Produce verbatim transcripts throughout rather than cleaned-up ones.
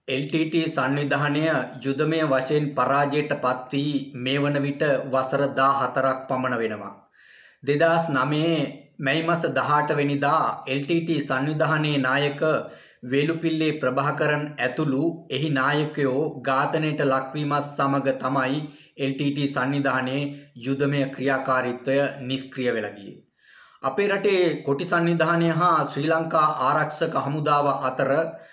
L T T සංවිධානය යුදමය වශයෙන් පරාජයට පත් වී මේ වන විට වසර දාහතරක් පමණ වෙනවා. දෙදහස් නවයේ මැයි මාස දහඅට වෙනිදා එල් ටී ටී සංවිධානයේ නායක වේලුපිල්ලේ ප්‍රභාකරන් ඇතුළු එහි නායකයෝ ඝාතනයට ලක්වීමත් සමග තමයි එල් ටී ටී සංවිධානයේ යුදමය ක්‍රියාකාරීත්වය නිෂ්ක්‍රිය වෙලා ගියේ. අපේ රටේ කොටි සංවිධානය හා ශ්‍රී ලංකා ආරක්ෂක හමුදාව අතර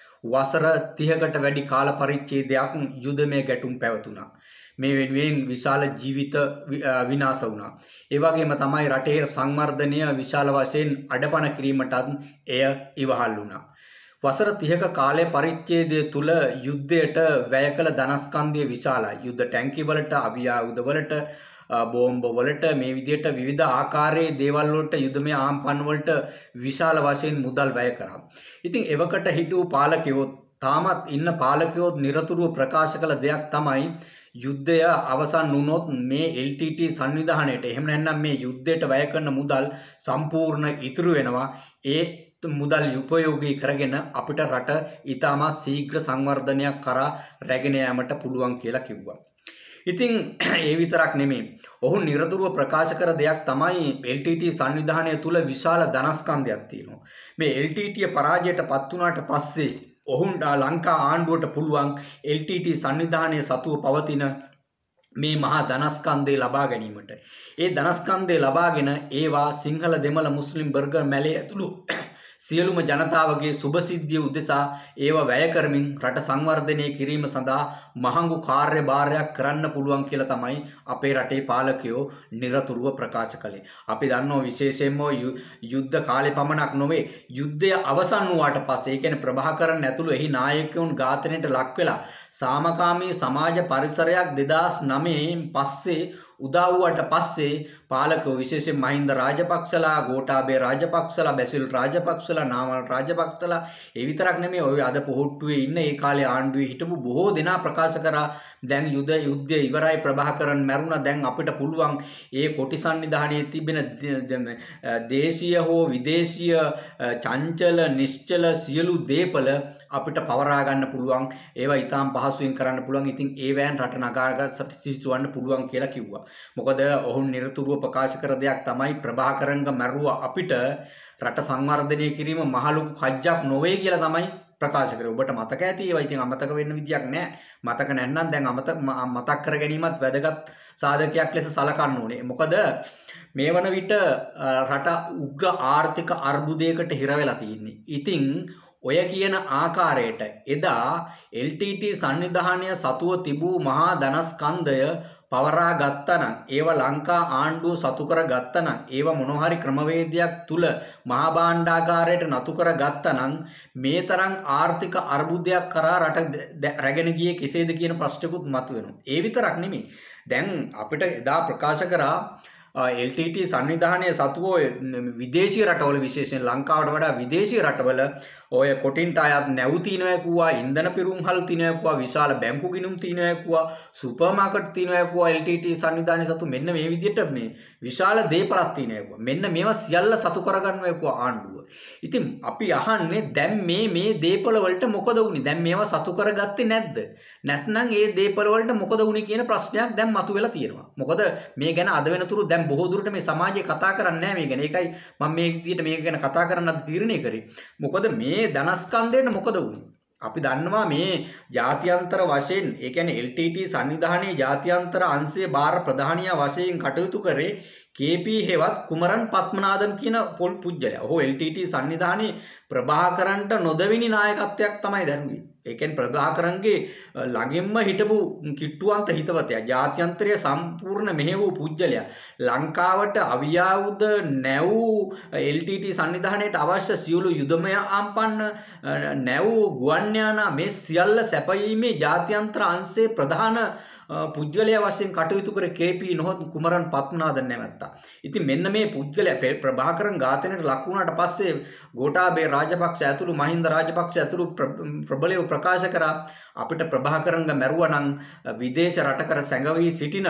වසර තිහකට වැඩි කාල පරිච්ඡේදයක් යුදමය ගැටුම් පැවතුණා. මේ වෙනුවෙන් විශාල ජීවිත විනාශ වුණා. ඒ වගේම තමයි රටේ සංවර්ධනය විශාල වශයෙන් අඩපණ කිරීමටත් එය ඉවහල් වුණා. වසර තිහක කාලය පරිච්ඡේදය තුල යුද්ධයට වැය කළ ධනස්කන්ධය විශාලයි. යුද්ධ ටැංකි වලට, අවි ආයුධ වලට, බෝම්බ වලට මේ විදිහට විවිධ ආකාරයේ දේවල් වලට යුදමය ආම්පන් වලට විශාල වශයෙන් මුදල් වැය කරා. ඉතින් එවකට හිටපු පාලකයෝ තාමත් ඉන්න පාලකයෝ නිරතුරුව ප්‍රකාශ කළ දෙයක් තමයි යුද්ධය අවසන් වුණොත් මේ එල් ටී ටී සංවිධානයට එහෙම නැත්නම් මේ යුද්ධයට වැය කරන මුදල් සම්පූර්ණ ඉතුරු වෙනවා. ඒ මුදල් උපයෝගී කරගෙන අපිට රට ඊටමත් ශීඝ්‍ර සංවර්ධනයක් කරා රැගෙන යාමට පුළුවන් කියලා කිව්වා. ඉතින් ඒ විතරක් නෙමෙයි. ඔහු නිරතුරුව ප්‍රකාශ කර දෙයක් තමයි එල් ටී ටී සංවිධානය තුල විශාල ධනස්කන්ධයක් තියෙනවා. මේ එල් ටී ටී පරාජයට පත් වුණාට පස්සේ ඔහුන්ට ලංකා ආණ්ඩුවට පුළුවන් එල් ටී ටී සංවිධානයේ සතුව පවතින මේ මහා ධනස්කන්ධය ලබා ගැනීමට. ඒ ධනස්කන්ධය ලබාගෙන ඒවා සිංහල දෙමළ මුස්ලිම් බර්ගර් මැලේ ඇතුළු සියලුම ජනතාවගේ සුභසිද්ධිය උදෙසා ඒව වැය කරමින් රට සංවර්ධනය කිරීම සඳහා මහඟු කාර්යභාරයක් කරන්න පුළුවන් කියලා තමයි අපේ රටේ පාලකයෝ නිරතුරුව ප්‍රකාශ කළේ. අපි දන්නවා විශේෂයෙන්ම යුද්ධ කාලේ පමණක් නොවේ යුද්ධය අවසන් වුණාට පස්සේ ඒ කියන්නේ ප්‍රභාකරන් ඇතුළු එහි නායකයන් ඝාතනයට ලක් වෙලා සාමකාමී සමාජ පරිසරයක් දෙදහස් නවයෙන් පස්සේ උදා වුණාට පස්සේ පාලකෝ විශේෂයෙන් මහින්ද රාජපක්ෂලා, ගෝඨාභය රාජපක්ෂලා, බැසිල් රාජපක්ෂලා, නාමල් රාජපක්ෂලා ඒ විතරක් නෙමෙයි ඔය අද පොහොට්ටුවේ ඉන්න ඒ කාලේ ආණ්ඩුවේ හිටපු බොහෝ දෙනා ප්‍රකාශ කරා දැන් යුද යුද්ධය ඉවරයි ප්‍රභාකරන් මැරුණා දැන් අපිට පුළුවන් ඒ කොටි සංවිධානයේ තිබෙන දේශීය හෝ විදේශීය චංචල නිශ්චල සියලු දේපල අපිට පවරා ගන්න පුළුවන් ඒවා ඊටාම් පහසුවෙන් කරන්න පුළුවන්. ඉතින් ඒ වෑන් රට නගාගත් සිසුවන්න පුළුවන් කියලා කිව්වා. මොකද ඔහු නිරතුරුව ප්‍රකාශ කර දෙයක් තමයි ප්‍රභාකරන්ග මැරුවා අපිට රට සංවර්ධනය කිරීම මහලු කජ්ජක් නොවේ කියලා තමයි ප්‍රකාශ කරේ. ඔබට මතක ඇති ඒවා ඉතින් අමතක වෙන්න විදියක් නැහැ. මතක නැත්නම් දැන් අමතක මතක් කර ගැනීමත් වැදගත් සාධකයක් ලෙස සලකන්න ඕනේ. මොකද මේ වන විට රට උග්‍ර ආර්ථික අර්බුදයකට හිර වෙලා තියෙන්නේ. ඉතින් ඔය කියන ආකාරයට එදා එල් ටී ටී සංවිධානය සතුව තිබූ මහා ධනස්කන්ධය පවරා ගත්තනම් ඒව ලංකා ආණ්ඩුව සතු කර ගත්තනම් ඒව මොනවා හරි ක්‍රමවේදයක් තුල මහා භාණ්ඩාගාරයට නතු කර ගත්තනම් මේ තරම් ආර්ථික අර්බුදයක් කරා රට රැගෙන ගියේ කෙසේද කියන ප්‍රශ්නකුත් මතුවෙනවා. ඒ විතරක් නෙමෙයි. දැන් අපිට එදා ප්‍රකාශ කරා එල් ටී ටී සංවිධානයේ සතුව විදේශීය රටවල විශේෂයෙන් ලංකාවට වඩා විදේශීය රටවල ඔය කොටින්ට අයත් නැව් තියනවා කිව්වා, ඉන්ධන පිරුම්හල් තියනවා කිව්වා, විශාල බැංකු ගිණුම් තියනවා කිව්වා, සුපර් මාකට් තියනවා කිව්වා. එල් ටී ටී සංවිධානයේ සතු මෙන්න මේ විදිහට මේ විශාල දේපලක් තියනවා කිව්වා. මෙන්න මේවා සියල්ල සතු කරගන්නවා කිව්වා ආණ්ඩුව. ඉතින් අපි අහන්නේ දැන් මේ මේ දේපල වලට මොකද වුනේ? දැන් මේවා සතු කරගත්තේ නැද්ද? නැත්නම් ඒ දේපල වලට මොකද වුනේ කියන ප්‍රශ්නයක් දැන් මතුවෙලා තියෙනවා. මොකද මේ ගැන අද වෙනතුරු දැන් බොහෝ දුරට මේ සමාජය කතා කරන්නේ නැහැ මේ ගැන. ඒකයි මම මේ විදිහට මේක ගැන කතා කරන්න තීරණය කරේ. මොකද මේ ධනස්කන්ධයට මොකද වුනේ? අපි දන්නවා මේ ජාත්‍යන්තර වශයෙන් ඒ කියන්නේ එල් ටී ටී සංවිධානයේ ජාත්‍යන්තර අංශයේ බාර ප්‍රධානියා වශයෙන් කටයුතු කරේ කේ පී හෙවත් කුමරන් පත්මනාදන් කියන පොල් පුජ්‍යලයා. ඔහු එල් ටී ටී සංවිධානයේ ප්‍රභාකරන්ට නොදෙවිනි නායකත්වයක් තමයි දැරුවේ. ඒ කියන්නේ ප්‍රභාකරන්ගේ ළඟින්ම හිටපු කිට්ටුවන්ත හිතවතයා ජාත්‍යන්තරය සම්පූර්ණ මෙහෙවූ පුජ්‍යලයා. ලංකාවට අවියාවුද නැව් එල් ටී ටී සංවිධානයට අවශ්‍ය සියලු යුදමය ආම්පන්න නැව් ගුවන් යානා මේ සියල්ල සැපයීමේ ජාත්‍යන්තර අංශයේ ප්‍රධාන පුජ්‍යලයා වශයෙන් කටයුතු කර කේ පී නොහොත් කුමරන් පත්මනාදන් නැවැත්තා. ඉතින් මෙන්න මේ පුජ්‍යලයා ප්‍රභාකරන් ඝාතනයට ලක් වුණාට පස්සේ ගෝඨාභය රාජපක්ෂ ඇතුළු මහින්ද රාජපක්ෂ ඇතුළු ප්‍රබලව ප්‍රකාශ කරා අපිට ප්‍රභාකරන්ග මැරුවා නම් විදේශ රටකර සැඟවී සිටින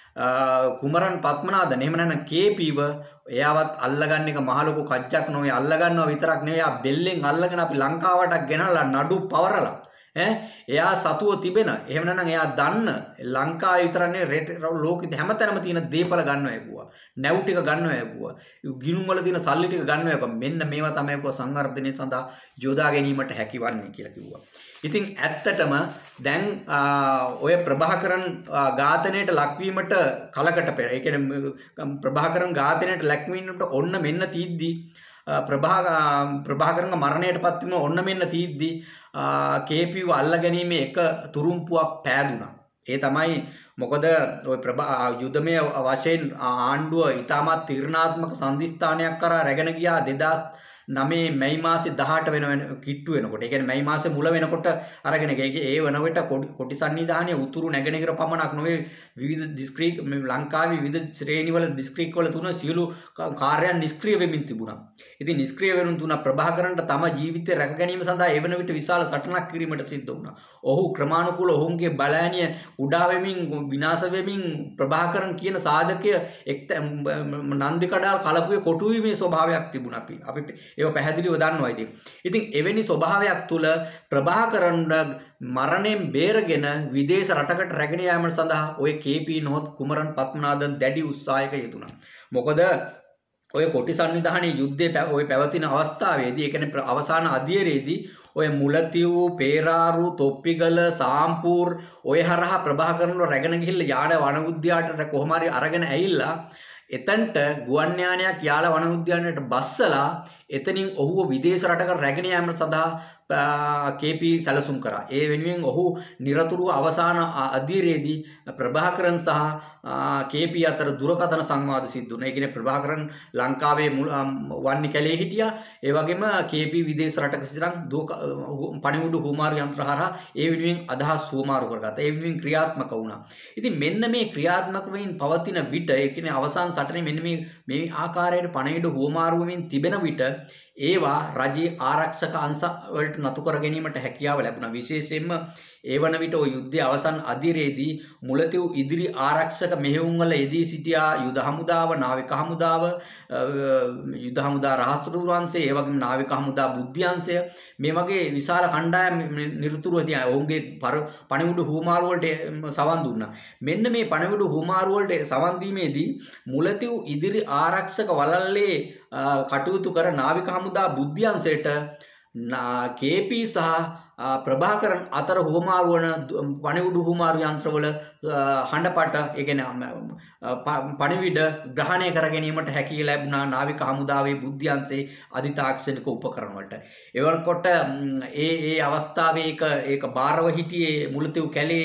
කුමරන් පත්මනාදන් එහෙම නැත්නම් කේ පීව එයාවත් අල්ලගන්න එක මහ ලොකු කච්චක් නොවේ. අල්ලගන්නවා විතරක් නෙවෙයි ආ බෙල්ලෙන් අල්ලගෙන අපි ලංකාවට ගෙනල්ලා නඩු පවරලා ඈ එයා සතුව තිබෙන එහෙම නැත්නම් එයා දන්න ලංකාවේ විතරනේ ලෝකෙ හැමතැනම තියෙන දේපල ගන්නවා ඇකුවා නැව් ටික ගන්නවා ඇකුවා ගිණුම් වල තියෙන සල්ලි ටික ගන්නවා ඇකුවා මෙන්න මේවා තමයි ඇකුවා සංවර්ධනය සඳහා යොදා ගැනීමට හැකිවන්නේ කියලා කිව්වා. ඉතින් ඇත්තටම දැන් ඔය ප්‍රභාකරන් ඝාතනයට ලක්වීමට කලකට පෙර ඒ කියන්නේ ප්‍රභාකරන් ඝාතනයට ලක්වීමට ඔන්න මෙන්න තීද්දි ප්‍රභා ප්‍රභාකරන්ගේ මරණයට පත් වීම ඔන්න මෙන්න තීද්දි කේපීව අල්ල ගැනීමේ එක තුරුම්පුවක් පෑදුනා. ඒ තමයි මොකද ඔය ප්‍රභා යුදමය වශයෙන් ආණ්ඩුව ඉතාමත් තීරණාත්මක සම්දිස්ථානයක් කරා රැගෙන ගියා දෙදාස් නවය මැයි මාසේ දහඅට වෙන කිට්ටු වෙනකොට. ඒ කියන්නේ මැයි මාසේ මුල වෙනකොට අරගෙන ගියේ. ඒ වන විට කොටි සංවිධානයේ උතුරු නැගෙනහිර පමණක් නොවේ විවිධ දිස්ත්‍රික් ලංකාවේ විවිධ ශ්‍රේණිවල දිස්ත්‍රික් වල තුන සියලු කාර්යයන් නිෂ්ක්‍රීය වෙමින් තිබුණා. ඉතින් නිෂ්ක්‍රීය වෙනුන් තුන ප්‍රභාකරන්ට තම ජීවිතය රැක ගැනීම සඳහා ඒ වන විට විශාල සටනක් කිරීමට සිද්ධ වුණා. ඔහු ක්‍රමානුකූල ඔවුන්ගේ බලෑනිය උඩා වෙමින් විනාශ වෙමින් ප්‍රභාකරන් කියන සාධකය එක් නන්දි කඩාල් කලපුවේ කොටු වීමේ ස්වභාවයක් තිබුණා. අපි අපි ඒක පැහැදිලිව දන්නවා ඉතින්. ඉතින් එවැනි ස්වභාවයක් තුල ප්‍රභාකරන් මරණයෙන් බේරගෙන විදේශ රටකට රැගෙන යාම සඳහා ඔය කේපී නොහොත් කුමරන් පත්මනාදන් දැඩි උත්සාහයක යෙදුණා. මොකද ඔය කොටි සංවිධානයේ යුද්ධයේ ඔය පැවතින අවස්ථාවේදී ඒ කියන්නේ අවසාන අධීරයේදී ඔය මුලතිව්, පේරාරු, තොප්පිගල, සාම්පූර් ඔය හරහා ප්‍රභාකරන්ව රැගෙන ගිහිල්ලා යාඩ වන උද්‍යානයට කොහොම හරි අරගෙන ඇවිල්ලා එතනට ගුවන් යානයක් යාලා වන උද්‍යානයට බස්සලා එතනින් ඔහුව විදේශ රටකට රැගෙන යාම සඳහා කේපී සැලසුම් කරා. ඒ වෙනුවෙන් ඔහු නිරතුරුව අවසාන අධීරයේදී ප්‍රභාකරන් සහ කේපී අතර දුරකථන සංවාද සිද්ධ වුණා. ඒ කියන්නේ ප්‍රභාකරන් ලංකාවේ වන්නි කැලේ හිටියා. ඒ වගේම කේපී විදේශ රටක සිටින පණිවුඩු හුමාරු යන්ත්‍ර හරහා ඒ වෙනුවෙන් අදහස් හුමාරු කරගත්තා. ඒ වෙනුවෙන් ක්‍රියාත්මක වුණා. ඉතින් මෙන්න මේ ක්‍රියාත්මක වෙමින් පවතින විට ඒ කියන්නේ අවසාන සටනේ මෙන්න මේ මේ ආකාරයට පණිවුඩු හුමාරු වෙමින් තිබෙන විට ඒවා රජයේ ආරක්ෂක අංශ වලට නතු කර ගැනීමට හැකියාව ලැබුණා. විශේෂයෙන්ම ඒ වන විට ඔය යුද්ධයේ අවසන් අධීරයේදී මුලතිව් ඉදිරි ආරක්ෂක මෙහෙයුම් වල යෙදී සිටියා යුද හමුදාව, නාවික හමුදාව, යුද හමුදා රහස්තුරු වංශය, ඒ වගේම නාවික හමුදා බුද්ධ්‍යංශය මේ වගේ විශාල කණ්ඩායම් නිරතුරුව තියා ඔවුන්ගේ පණිවුඩු හුමාරු වලට සවන් දුන්නා. මෙන්න මේ පණිවුඩු හුමාරු වලට සවන් දීමේදී මුලතිව් ඉදිරි ආරක්ෂක වලල්ලේ කටයුතු කර නාවික හමුදා බුද්ධ්‍යංශයට කේපී සහ ප්‍රභාකරන් අතර හුමාරු වන පණිවුඩු හුමාරු යන්ත්‍රවල හඬපට ඒ කියන්නේ පණිවිඩ ග්‍රහණය කර ගැනීමට හැකියාව ලැබුණා නාවික හමුදාවේ බුද්ධ්‍යංශයේ අධිතාක්ෂණික උපකරණ වලට. එවනකොට ඒ ඒ අවස්ථාවේ ඒක ඒක බාරව හිටියේ මුලතිව් කැලේ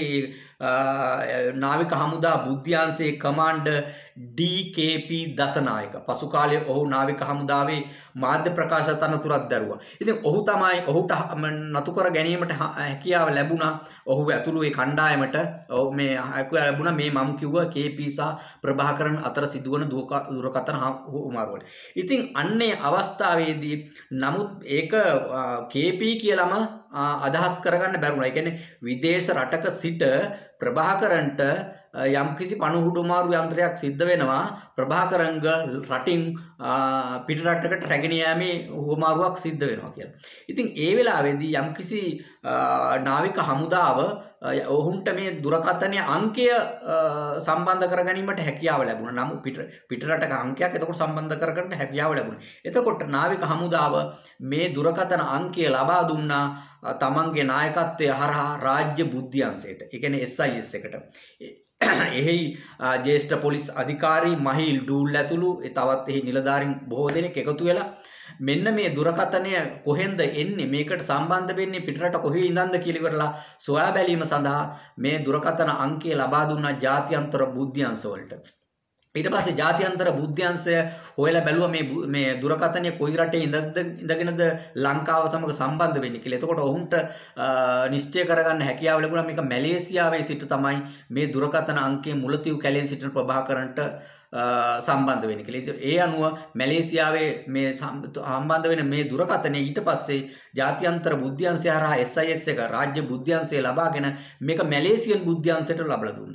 නාවික හමුදා බුද්ධ්‍යංශයේ commander D K P Dasanayake. පසු කාලයේ ඔහු නාවික හමුදාවේ මාධ්‍ය ප්‍රකාශ තනතුරක් දරුවා. ඉතින් ඔහු තමයි ඔහුට නතු කර ගැනීමට හැකියාව ලැබුණා. ඔහු ඇතුළු ඒ කණ්ඩායමට මේ හැකියාව ලැබුණා මේ මම කිව්වා කේ පී සහ ප්‍රභාකරන් අතර සිදුවන දුරකථන හුමාරුවල. ඉතින් අන්නේ අවස්ථාවේදී නමුත් ඒක කේ පී කියලාම අදහස් කරගන්න බැරුණා. ඒ කියන්නේ විදේශ රටක සිට ප්‍රභාකරන්ට යම්කිසි පණිවුඩු හුමාරු යන්ත්‍රයක් සිද්ධ වෙනවා ප්‍රභාකරන්ග රටින් පිට රටකට රැගෙන යාමේ හුමාරුවක් සිද්ධ වෙනවා කියලා. ඉතින් ඒ වෙලාවේදී යම්කිසි නාවික හමුදාව ඔවුන්ට මේ දුරකථනයේ අංකය සම්බන්ධ කර ගැනීමට හැකියාව ලැබුණා. නමුත් පිට පිට රටක අංකයක් එතකොට සම්බන්ධ කරගන්න හැකියාව ලැබුණා. එතකොට නාවික හමුදාව මේ දුරකථන අංකය ලබා දුන්නා තමන්ගේ නායකත්වය හරහා රාජ්‍ය බුද්ධ්‍යංශයට. ඒ කියන්නේ එස් අයි එස් එකට. එහි ජ්‍යෙෂ්ඨ පොලිස් අධිකාරී මහිල් ඩූල් ඇතුළු තවත් එහි නිලධාරීන් බොහෝ දෙනෙක් එකතු වෙලා මෙන්න මේ දුරකථනය කොහෙන්ද එන්නේ මේකට සම්බන්ධ වෙන්නේ පිටරට කොහේ ඉඳන්ද කියලා ඉවරලා සොයා බැලීම සඳහා මේ දුරකථන අංකය ලබා දුන්නා ජාත්‍යන්තර බුද්ධ්‍යංශ වලට. ඊට පස්සේ ජාත්‍යන්තර බුද්ධ්‍යංශය හොයලා බැලුවා මේ මේ දුරකථනය කොයි රටේ ඉඳද්ද ඉඳගෙනද ලංකාව සමග සම්බන්ධ වෙන්නේ කියලා. එතකොට ඔවුන්ට නිශ්චය කරගන්න හැකියාව ලැබුණා මේක මැලේසියාවේ සිට තමයි මේ දුරකථන අංකයේ මුලතිව් කැලේ සිටින ප්‍රභාකරන්ට සම්බන්ධ වෙන්නේ කියලා. ඒ අනුව මැලේසියාවේ මේ සම්බන්ධ වෙන මේ දුරකථනය ඊට පස්සේ ජාත්‍යන්තර බුද්ධ්‍යංශය හරහා එස් අයි එස් එක රාජ්‍ය බුද්ධ්‍යංශය ලබාගෙන මේක මැලේසියන් බුද්ධ්‍යංශයට ලබලා දුන්නා.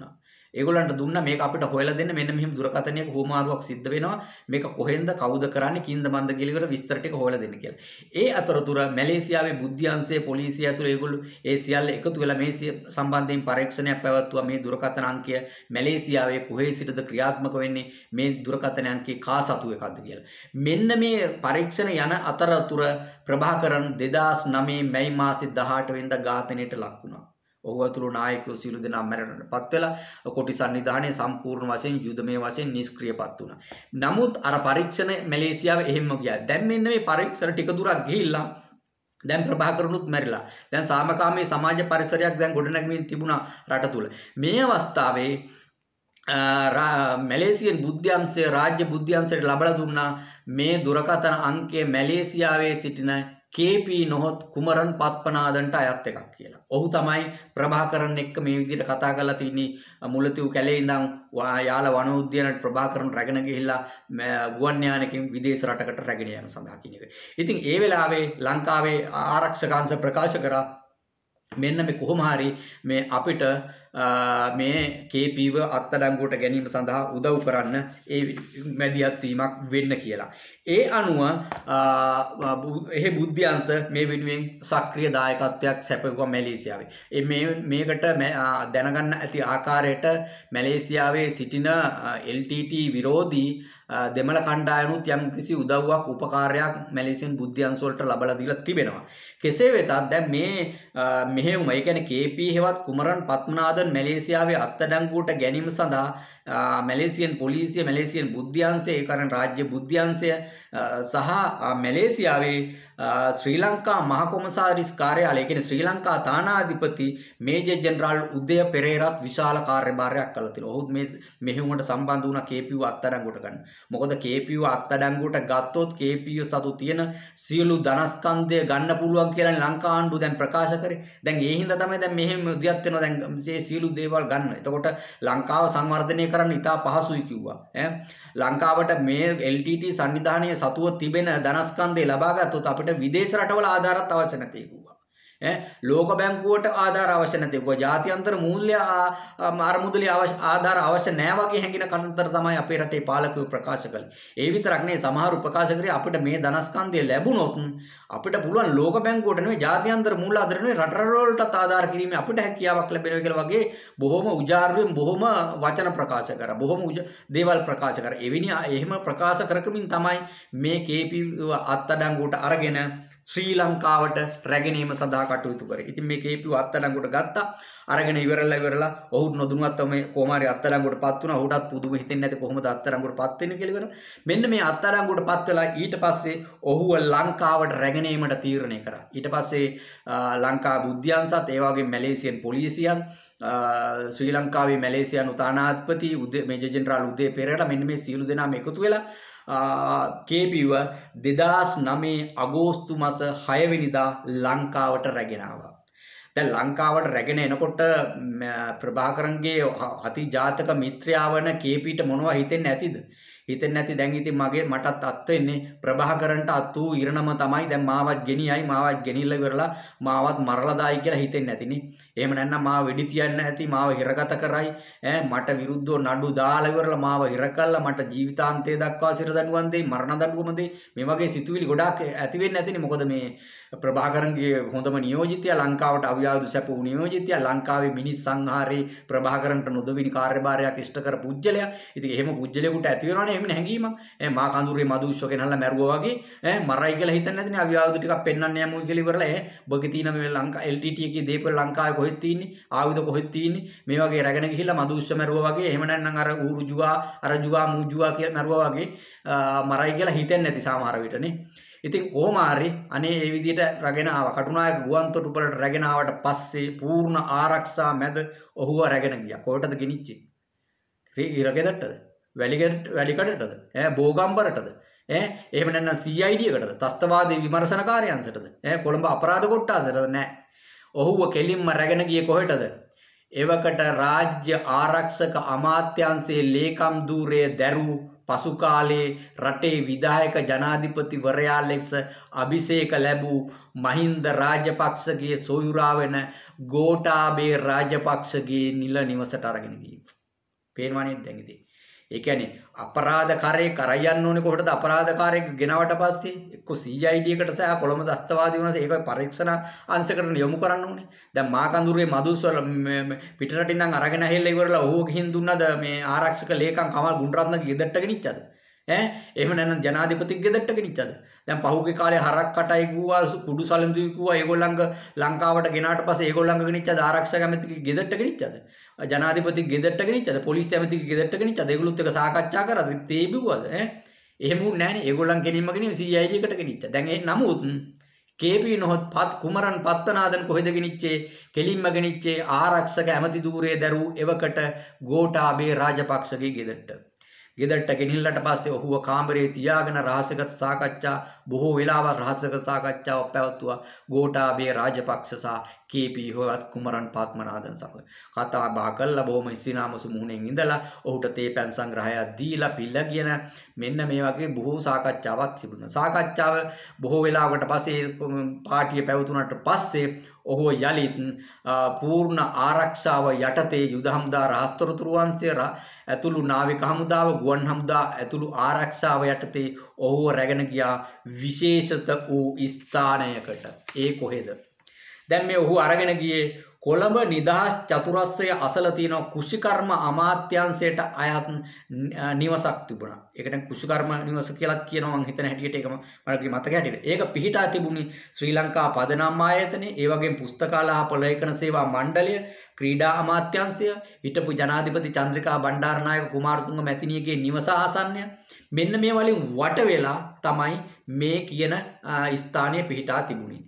ඒගොල්ලන්ට දුන්නා මේක අපිට හොයලා දෙන්න මෙන්න මෙහෙම දුරකථනයක හුවමාරුවක් සිද්ධ වෙනවා මේක කොහෙන්ද කවුද කරන්නේ කින්ද මන්ද කියලා විස්තර ටික හොයලා දෙන්න කියලා. ඒ අතරතුර මැලේසියාවේ බුද්ධි අංශයේ පොලිසිය ඇතුළේ ඒගොල්ලෝ ඒ සියල්ල එකතු වෙලා මේ සම්බන්ධයෙන් පරීක්ෂණයක් පැවැත්වුවා මේ දුරකථන අංකය මැලේසියාවේ කොහේ සිටද ක්‍රියාත්මක වෙන්නේ මේ දුරකථන අංකේ කා සතු එකක්ද කියලා. මෙන්න මේ පරීක්ෂණ යන අතරතුර ප්‍රභාකරන් දෙදාස් නවය මැයි මාසේ දහඅට වෙනිදා ඝාතනයට ලක් වුණා. ඔහු ඇතුළු නායකයෝ සියලු දෙනා මැරෙන්නටපත් වෙලා කොටි සංවිධානයේ සම්පූර්ණ වශයෙන් යුදමය වශයෙන් නිෂ්ක්‍රියපත් වුණා. නමුත් අර පරීක්ෂණ මැලේසියාවේ එහෙම ගියා. දැන් මෙන්න මේ පරීක්ෂණ ටික දුරක් ගිහිල්ලා දැන් ප්‍රභාකරනුත් මැරිලා. දැන් සාමකාමී සමාජ පරිසරයක් දැන් ගොඩනැගෙමින් තිබුණා රට තුල. මේ අවස්ථාවේ මැලේසියන් බුද්ධි අංශය රාජ්‍ය බුද්ධි අංශයට ලබා දුන්නා මේ දුරකථන අංකය මැලේසියාවේ සිටින කේ.පී. නොහොත් කුමරන් පත්පනාදන්ට අයත් එකක් කියලා. ඔහු තමයි ප්‍රභාකරන් එක්ක මේ විදිහට කතා කරලා තින්නේ මුලතිව් කැලේ ඉඳන් යාල වන උද්‍යානයට ප්‍රභාකරන් රැගෙන ගිහිල්ලා ගුවන් යානකින් විදේශ රටකට රැගෙන යාම සඳහා කියන එක. ඉතින් ඒ වෙලාවේ ලංකාවේ ආරක්ෂක අංශ ප්‍රකාශ කරා මෙන්න මේ කොහොම හරි මේ අපිට මේ කේ.පී.ව අත්අඩංගුවට ගැනීම සඳහා උදව් කරන්න ඒ මැදිහත් වීමක් වෙන්න කියලා. ඒ අනුව එහි බුද්ධි අංශ මේ වෙනුවෙන් සක්‍රීය දායකත්වයක් සැපයුවා මැලේසියාවේ. ඒ මේ මේකට දැනගන්න ඇති ආකාරයට මැලේසියාවේ සිටින එල් ටී ටී විරෝධී දෙමළ කණ්ඩායමුත් යම්කිසි උදව්වක් උපකාරයක් මැලේසියන් බුද්ධි අංශ වලට ලබා දීලා තිබෙනවා. කෙසේ වෙතත් දැන් මේ මෙහෙයුම ඒ කියන්නේ කේ.පී. හෙවත් කුමරන් පත්මනාදන් මැලේසියාවේ අත්අඩංගුවට ගැනීම සඳහා මැලේසියන් පොලිසිය මැලේසියන් බුද්ධි අංශය ඒ කරන රාජ්‍ය බුද්ධි අංශය සහ මැලේසියාවේ ශ්‍රී ලංකා මහ කොමසාරිස් කාර්යාලය කියන්නේ ශ්‍රී ලංකා තානාධිපති මේජර් ජෙනරාල් උදය පෙරේරාත් විශාල කාර්යභාරයක් කළා තියෙනවා. ඔහු මේ මෙහෙයුමට සම්බන්ධ වුණා කේ.පී.ව අත්අඩංගුවට ගන්න. මොකද කේ.පී.ව අත්අඩංගුවට ගත්තොත් කේ.පී.ව සතු තියෙන සියලු ධනස්කන්ධය ගන්න පුළුවන් කියලා ලංකා ආණ්ඩුව දැන් ප්‍රකාශ කරේ. දැන් ඒ හින්දා තමයි දැන් මෙහෙම උද්‍යත් වෙනවා දැන් මේ සියලු දේවල් ගන්න. එතකොට ලංකාව සංවර්ධනය කරන්න ඉතා පහසුයි කිව්වා. ඈ ලංකාවට මේ එල් ටී ටී සංවිධානයේ සතුව තිබෙන ධනස්කන්ධය ලබා ගත්තොත් අපිට විදේශ රටවල ආධාරත් අවශ්‍ය නැtei කිව්වා. ඈ ලෝක බැංකුවට ආධාර අවශ්‍ය නැtei කිව්වා. ජාත්‍යන්තර මූල්‍ය ආරමුදලේ ආධාර අවශ්‍ය නැහැ වගේ හැඟෙන කතන්දර තමයි අපේ රටේ පාලකයෝ ප්‍රකාශ කළේ. ඒ විතරක් නෙවෙයි සමහරු ප්‍රකාශ කරේ අපිට මේ ධනස්කන්ධය ලැබුණොත් අපිට පුළුවන් ලෝක බැංකුවට නෙවෙයි ජාත්‍යන්තර මූල්‍ය ආධාර නෙවෙයි රට රටවලට ආධාර කිරීමේ අපිට හැකියාවක් ලැබෙනවා කියලා වගේ බොහොම උජාරුවෙන් බොහොම වචන ප්‍රකාශ කරා. බොහොම දේවල් ප්‍රකාශ කරා. එවැනි එහෙම ප්‍රකාශ කරකමින් තමයි මේ කේ.පී. අත්අඩංගුවට අරගෙන ශ්‍රී ලංකාවට රැගෙනීම සඳහා කටයුතු කරේ. ඉතින් මේ කේ.පී.ව අත්අඩංගුවට ගත්තා. අරගෙන ඉවරලා ඉවරලා ඔහු නොදුනුවත්වම කොහොම හරි අත්අඩංගුවටපත් වුණා. ඔහුටත් පුදුම හිතෙන්නේ නැති කොහොමද අත්අඩංගුවටපත් වෙන්නේ කියලා ඉවර. මෙන්න මේ අත්අඩංගුවටපත් වෙලා ඊට පස්සේ ඔහුව ලංකාවට රැගෙනීමට තීරණය කරා. ඊට පස්සේ ලංකා බුද්ධි අංශත් ඒ වගේම මැලේසියන් පොලිසියන් ශ්‍රී ලංකාවේ මැලේසියානු තානාධිපති මේජර් ජෙනරාල් උදේ පෙරේරා මෙන්න මේ සියලු දෙනාම එකතු වෙලා කේ.පී.ව දෙදාස් නවය අගෝස්තු මාස හය වෙනිදා ලංකාවට රැගෙන ආවා. දැන් ලංකාවට රැගෙන එනකොට ප්‍රභාකරන්ගේ අති ජාතක මිත්‍රයා වන කේ.පී.ට මොනවා හිතෙන්නේ නැතිද? හිතෙන්නේ නැති දැන් ඉතින් මගේ මටත් අත් වෙන්නේ ප්‍රභාකරන්ට අත් වූ ඉරණම තමයි දැන් මාවත් ගෙනියයි මාවත් ගෙනිල්ල ඉවරලා මාවත් මරලා දායි කියලා හිතෙන්නේ නැතිනේ. එහෙම නැත්නම් මාව වෙඩි තියන්නේ නැති මාව හිරගත කරයි ඈ මට විරුද්ධව නඩු දාලා ඉවරලා මාව හිර කළා මට ජීවිතාන්තය දක්වා සිර දඬුවම් දෙයි මරණ දඬුවම දෙයි මේ වගේ සිතුවිලි ගොඩාක් ඇති වෙන්නේ නැතිනේ. මොකද මේ ප්‍රභාකරන්ගේ හොඳම නියෝජිතයා ලංකාවට අවියාදු සැප වූ නියෝජිතයා ලංකාවේ මිනිස් සංහාරේ ප්‍රභාකරන්ට නොදෙවිනි කාර්යභාරයක් ඉෂ්ට කර පුජ්‍යලයා. ඉතින් එහෙම පුජ්‍යලෙකුට ඇති වෙනවනේ එහෙම හැංගීමක්. ඈ මා කඳුරේ මදුෂ්ව ගෙනල්ලා මැරුවා වගේ ඈ මරයි කියලා හිතන්නේ නැතිනේ අවියාදු ටිකක් පෙන්වන්න යමුයි කියලා ඉවරලා ඈ බොගේ තියෙන මේ ලංකා එල් ටී ටී එකේ දීපල ලංකාවේ කොහෙද තියෙන්නේ ආයුධ කොහෙද තියෙන්නේ මේ වගේ රැගෙන ගිහිල්ලා මදුෂ්ව මැරුවා වගේ එහෙම නැත්නම් අර ඌරු ජුවා අර ජුවා මූ ජුවා කියලා මැරුවා වගේ මරයි කියලා හිතන්නේ නැති සමහර විටනේ. ඉතින් කොහොම හරි අනේ මේ විදිහට රැගෙන ආවා. කටුනායක ගුවන්තොටුපළට රැගෙන ආවට පස්සේ පූර්ණ ආරක්ෂා මැද ඔහුව රැගෙන ගියා. කොහෙටද ගෙනිච්චේ? ඉරගෙදටද? වැලිගෙදට වැලිකඩටද? ඈ බෝගම්බරටද? ඈ එහෙම නැත්නම් සී අයි ඩී එකටද? ත්‍ස්තවාදී විමර්ශන කාර්යාංශයටද? ඈ කොළඹ අපරාධ කොට්ටාසයටද? නෑ. ඔහුව කෙලින්ම රැගෙන ගියේ කොහෙටද? එවකට රාජ්‍ය ආරක්ෂක අමාත්‍යාංශයේ ලේකම් ධූරය දැරූ පසු කාලේ රටේ විධායක ජනාධිපතිවරයා ලෙස අභිෂේක ලැබූ මහින්ද රාජපක්ෂගේ සොයුරා වෙන ගෝඨාභය රාජපක්ෂගේ නිල නිවසට අරගෙන ගියා. පේනවා නේද දැන් ඉතින්. ඒ කියන්නේ අපරාධකාරයෙක් කරයි යන්න ඕනේ කොහොටද අපරාධකාරයෙක් ගෙනවට පස්සේ එක්ක C I D එකට සහ කොළඹ දස්තවාදී වුණාට ඒක පරීක්ෂණ අංශයකට යොමු කරන්න ඕනේ. දැන් මාකඳුරේ මදුස්වල පිටරටින් ඉඳන් අරගෙන ඇහෙල්ලා ඉවරලා ඕව ගිහින් දුන්නද මේ ආරක්ෂක ලේකම් කමල් ගුණරත්නගේ ගෙදරට ගෙනිච්චද? ඈ එහෙම නැත්නම් ජනාධිපතිගේ ගෙදරට ගෙනිච්චද? දැන් පහුගිය කාලේ හරක් කටයි ගුවා කුඩු සලඳුයි ගුවා ඒගොල්ලන්ග ලංකාවට ගෙනාට පස්සේ ඒගොල්ලන්ග ගෙනිච්චද ආරක්ෂක ඇමතිගේ ගෙදරට ගෙනිච්චද? ජනාධිපතිගේ ගෙදරට ගෙනිච්චද? පොලිස් ඇමතිගේ ගෙදරට ගෙනිච්චද? ඒගොල්ලොත් එක සාකච්ඡා කරාද? තේබුවද? ඈ එහෙම උන්නේ නැහනේ. ඒගොල්ලන් ගෙනින්ම ගෙනින් C I D එකට ගෙනිච්ච. දැන් ඒ නමුත් K P නොහොත් පත් කුමරන් පත්තනාදන් කොහෙද ගෙනිච්චේ? කෙලින්ම ගෙනිච්චේ ආරක්ෂක ඇමති ධූරයේ දරූ එවකට ගෝඨාභය රාජපක්ෂගේ ගෙදරට. ගෙදරට ගෙනිල්ලට පස්සේ ඔහුව කාමරේ තියාගෙන රහස්‍යගත සාකච්ඡා බොහෝ වෙලාවක් රහස්‍යගත සාකච්ඡාවක් පැවැත්වුවා ගෝඨාභය රාජපක්ෂ සහ K P හොවත් කුමරන් පත්මනාදන් සමග කතා බහ කළා බොහොම ඉසිනාමසු මුහුණෙන් ඉඳලා ඔහුට තේපැන් සංග්‍රහයක් දීලා පිළිගෙන මෙන්න මේ වගේ බොහෝ සාකච්ඡාවක් තිබුණා. සාකච්ඡාව බොහෝ වෙලාවකට පස්සේ පාටිය පැවතුනට පස්සේ ඔහු යලිත් පූර්ණ ආරක්ෂාව යටතේ යුද හමුදා රහස්තරතුරු වංශය ඇතුළු නාවික හමුදාව ගුවන් හමුදා ඇතුළු ආරක්ෂාව යටතේ ඔහුව රැගෙන ගියා විශේෂිත වූ ස්ථානයකට. ඒ කොහෙද? දැන් මේ ඔහු අරගෙන ගියේ කොළඹ නිදහස් චතුරස්‍රය අසල තියෙන කුෂිකර්ම අමාත්‍යාංශයට අයත් නිවසක් තිබුණා. ඒකට කුෂිකර්ම නිවස කියලා කියනවා මම හිතන හැටියට ඒක මට මතක හැටියට. ඒක පිහිටා තිබුණේ ශ්‍රී ලංකා පදනම් ආයතනයේ, ඒ වගේම පුස්තකාලය හා ලේඛන සේවා මණ්ඩලය, ක්‍රීඩා අමාත්‍යාංශය, හිටපු ජනාධිපති චන්ද්‍රිකා බණ්ඩාරනායක කුමාරතුංග මැතිණියගේ නිවස ආසන්නය. මෙන්න මේ වලින් වට වෙලා තමයි මේ කියන ස්ථානයේ පිහිටා තිබුණේ.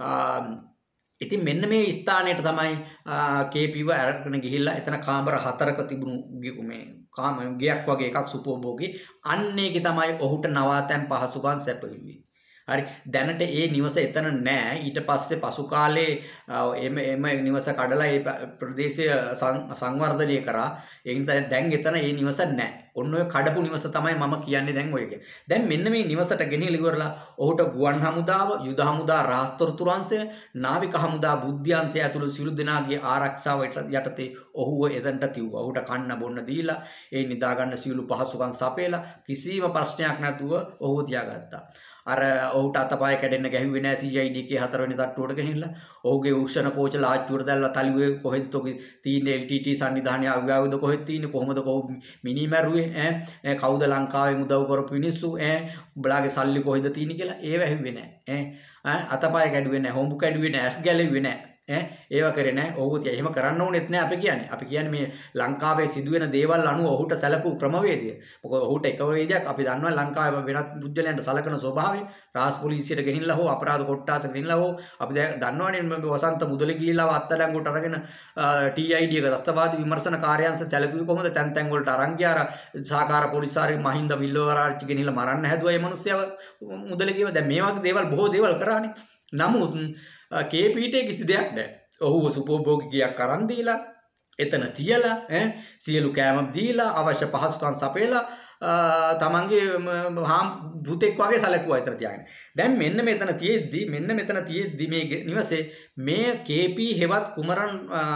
ඉතින් මෙන්න මේ ස්ථානයට තමයි K P ව අරගෙන ගිහිල්ලා එතන කාමර හතරක තිබුණු මේ කාම ගයක් වගේ එකක් සුපෝභෝගී අන්න ඒකේ තමයි ඔහුට නවාතැන් පහසුකම් සැපයුවේ. හරි දැනට ඒ නිවස එතන නෑ. ඊට පස්සේ පසු කාලේ එම එම නිවස කඩලා ඒ ප්‍රදේශය සංවර්ධනය කරා. ඒ නිසා දැන් එතන ඒ නිවස නෑ. ඔන්න ඔය කඩපු නිවස තමයි මම කියන්නේ දැන් ඔයගේ. දැන් මෙන්න මේ නිවසට ගෙනිහිලා ඉවරලා ඔහුට ගුවන් හමුදාව, යුද හමුදා රාජතොරතුරු අංශය, නාවික හමුදා බුද්ධ්‍යංශය ඇතුළු සියලු දෙනාගේ ආරක්ෂාව යටතේ ඔහුව එතනට තිව්වා. ඔහුට කන්න බොන්න දීලා ඒ නිදා ගන්න සියලු පහසුකම් සපයලා කිසිම ප්‍රශ්නයක් නැතුව ඔහුව තියාගත්තා. අර ඔහුට අතපය කැඩෙන්න ගැහුවේ නැහැ C I D එකේ හතරවෙනි තට්ටුවට ගිහිල්ලා. ඔහුගේ උෂ්ණ කෝච ලාච්චුවට දැල්ලා තලියේ කොහෙද තෝගේ තීන L T T සංවිධානයේ අව්‍යාවුද කොහෙද තියෙන්නේ කොහොමද කොහොම මිනි මැරුවේ ඈ කවුද ලංකාවේ උදව් කරපු මිනිස්සු ඈ උඹලාගේ සල්ලි කොහෙද තියෙන්නේ කියලා ඒව ඇහුවේ නැහැ ඈ අතපය කැඩුවේ නැහැ හොම්බු කැඩුවේ නැහැ ඇස් ගැලෙව්වේ නැහැ ඈ ඒව කරේ නැහැ. ඔහු තියා එහෙම කරන්න ඕනෙත් නැහැ අපි කියන්නේ. අපි කියන්නේ මේ ලංකාවේ සිදුවෙන දේවල් අනුව ඔහුට සැලකූ ක්‍රමවේදය. මොකද ඔහුට එක වේදයක් අපි දන්නවා ලංකාවේ වෙනත් පුද්ගලයන්ට සලකන ස්වභාවය. රාජ පොලිසියට ගෙනිල්ලා හෝ අපරාධ කොට්ටාසට ගෙනිල්ලා හෝ අපි දැන් දන්නවනේ මේ වසන්ත මුදලි ගිහිල්ලා අත්අඩංගුවට අරගෙන T I D එක දස්තවාදී විමර්ශන කාර්යාංශ සැලකුවේ කොහොමද? තැන් තැන් වලට අරන් ගියා අර සහකාර පොලිසාරි මහින්ද විල්ලවරාච්චි ගෙනිල්ලා මරන්න හැදුවා මේ මිනිස්සයව මුදලි ගියව. දැන් මේ වගේ දේවල් බොහෝ දේවල් කරානේ. නමුත් K P ට කිසි දෙයක් නැහැ. ඔහුව සුපෝභෝගිකයක් අරන් දීලා එතන තියලා ඈ සියලු කෑම දීලා අවශ්‍ය පහසුකම් සපයලා තමන්ගේ හාම් පුතෙක් වගේ සැලකුවා එතන තියාගෙන. දැන් මෙන්න මෙතන තියෙද්දි මෙන්න මෙතන තියෙද්දි මේ නිවසේ මේ K P හෙවත් කුමරන්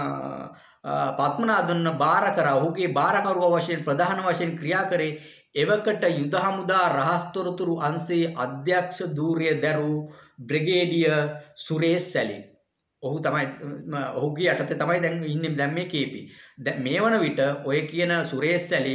පත්මනාදන් බාර කරා. ඔහුගේ බාරකරුවා වශයෙන් ප්‍රධාන වශයෙන් ක්‍රියා කරේ එවකට යුද හමුදා රහස්තොරතුරු අංශයේ අධ්‍යක්ෂ ධූරය දරූ බ්‍රිගේඩියර් සුරේෂ් සැලි. ඔහු තමයි ඔහුගේ යටතේ තමයි දැන් ඉන්නේ දැන් මේ K P. දැන් මේ වන විට ඔය කියන සුරේෂ් සැලි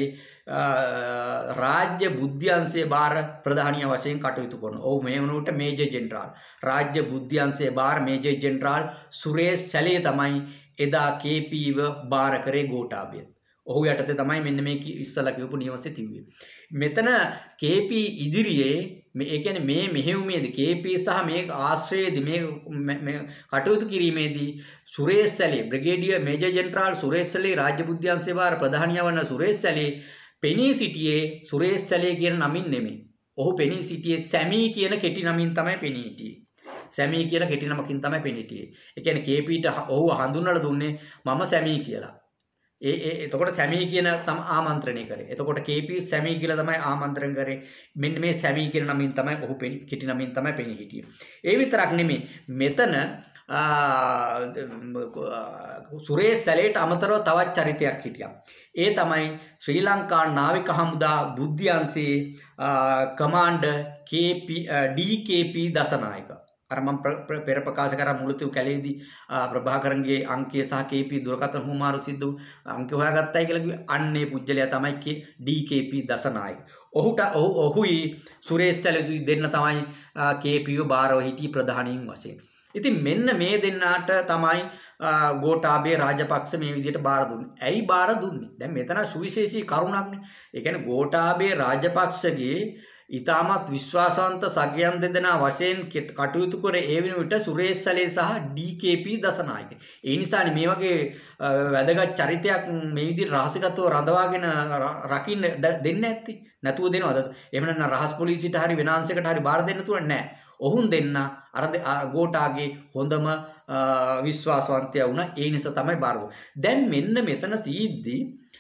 රාජ්‍ය බුද්ධ්‍යංශයේ බාර ප්‍රධානිය වශයෙන් කටයුතු කරනවා. ඔහු මේ වන විට මේජර් ජෙනරාල්. රාජ්‍ය බුද්ධ්‍යංශයේ බාර මේජර් ජෙනරාල් සුරේෂ් සැලි තමයි එදා K P ව බාර කරේ ගෝඨාභය. ඔහු යටතේ තමයි මෙන්න මේ ඉස්සලා කියපු නිවසේ තිබුණේ. මෙතන K P ඉදිරියේ මේ ඒ කියන්නේ මේ මෙහෙයුමේදී K P සහ මේ ආශ්‍රයේදී මේ කටයුතු කිරීමේදී Suresh Sallay brigadier major general Suresh Sallay රාජ්‍ය බුද්ධ්‍යංශයේ වාර ප්‍රධානියා වන සුරේෂ් සැලි පෙනී සිටියේ සුරේෂ් සැලි කියන නමින් නෙමෙයි. ඔහු පෙනී සිටියේ සැමි කියන කෙටි නමින් තමයි පෙනී හිටියේ. සැමි කියලා කෙටි නමකින් තමයි පෙනී හිටියේ. ඒ කියන්නේ K P ට ඔහු හඳුන්වලා දුන්නේ මම සැමි කියලා. ඒ ඒ එතකොට සැමි කියන තම ආමන්ත්‍රණය කරේ. එතකොට K P සැමි කියලා තමයි ආමන්ත්‍රණ කරේ. මෙන්න මේ සැමි කියන නමින් තමයි ඔහු කෙටි නමින් තමයි පෙනී හිටියේ. ඒ විතරක් නෙමෙයි මෙතන සුරේෂ් සැලේට අමතරව තවත් චරිතයක් හිටියා. ඒ තමයි ශ්‍රී ලංකා නාවික හමුදා බුද්ධි අංශයේ කමාන්ඩර් කේ.පී. ඩී.කේ.පී. දසනායක. අර මම පෙර ප්‍රකාශ කරා මුලතිව් කැලේදී ප්‍රභාකරන්ගේ අංකය සහ කේ.පී. දුරකථන හුමාරු සිද්ධ අංක හොයාගත්තයි කියලා කිව්වේ. අන්නේ පුජ්‍යලයා තමයි ඩී.කේ.පී. දසනායක. ඔහුට ඔහුයි සුරේෂ් සැලේයි දෙන්න තමයි කේ.පී.ව බාරව හිටි ප්‍රධානීන් වශයෙන්. ඉතින් මෙන්න මේ දෙන්නාට තමයි ගෝඨාභය රාජපක්ෂ මේ විදිහට බාර දුන්නේ. ඇයි බාර දුන්නේ? දැන් මෙතන සුවිශේෂී කරුණක්නේ. ඒ කියන්නේ ගෝඨාභය රාජපක්ෂගේ ඊටමත් විශ්වාසවන්ත සගයන් දෙදෙනා වශයෙන් කටයුතු කර ඒ වෙන විට සුරේෂ් සැලේ සහ ඩී.කේ.පී. දසනායක. ඒ නිසානේ මේ වගේ වැදගත් චරිතයක් මේ විදිහට රහසිගතව රඳවාගෙන රකින්න දෙන්නේ නැත්තේ. නැතුව දෙනවද? එහෙම නැත්නම් රහස් පොලිසියට හරි වෙනාංශයකට හරි බාර දෙන්න තුන නැහැ. ඔවුන් දෙන්න අර ගෝඨාගේ හොඳම විශ්වාසවන්තයා වුණා. ඒ නිසා තමයි බාර දුන්නේ. දැන් මෙන්න මෙතන සීද්දි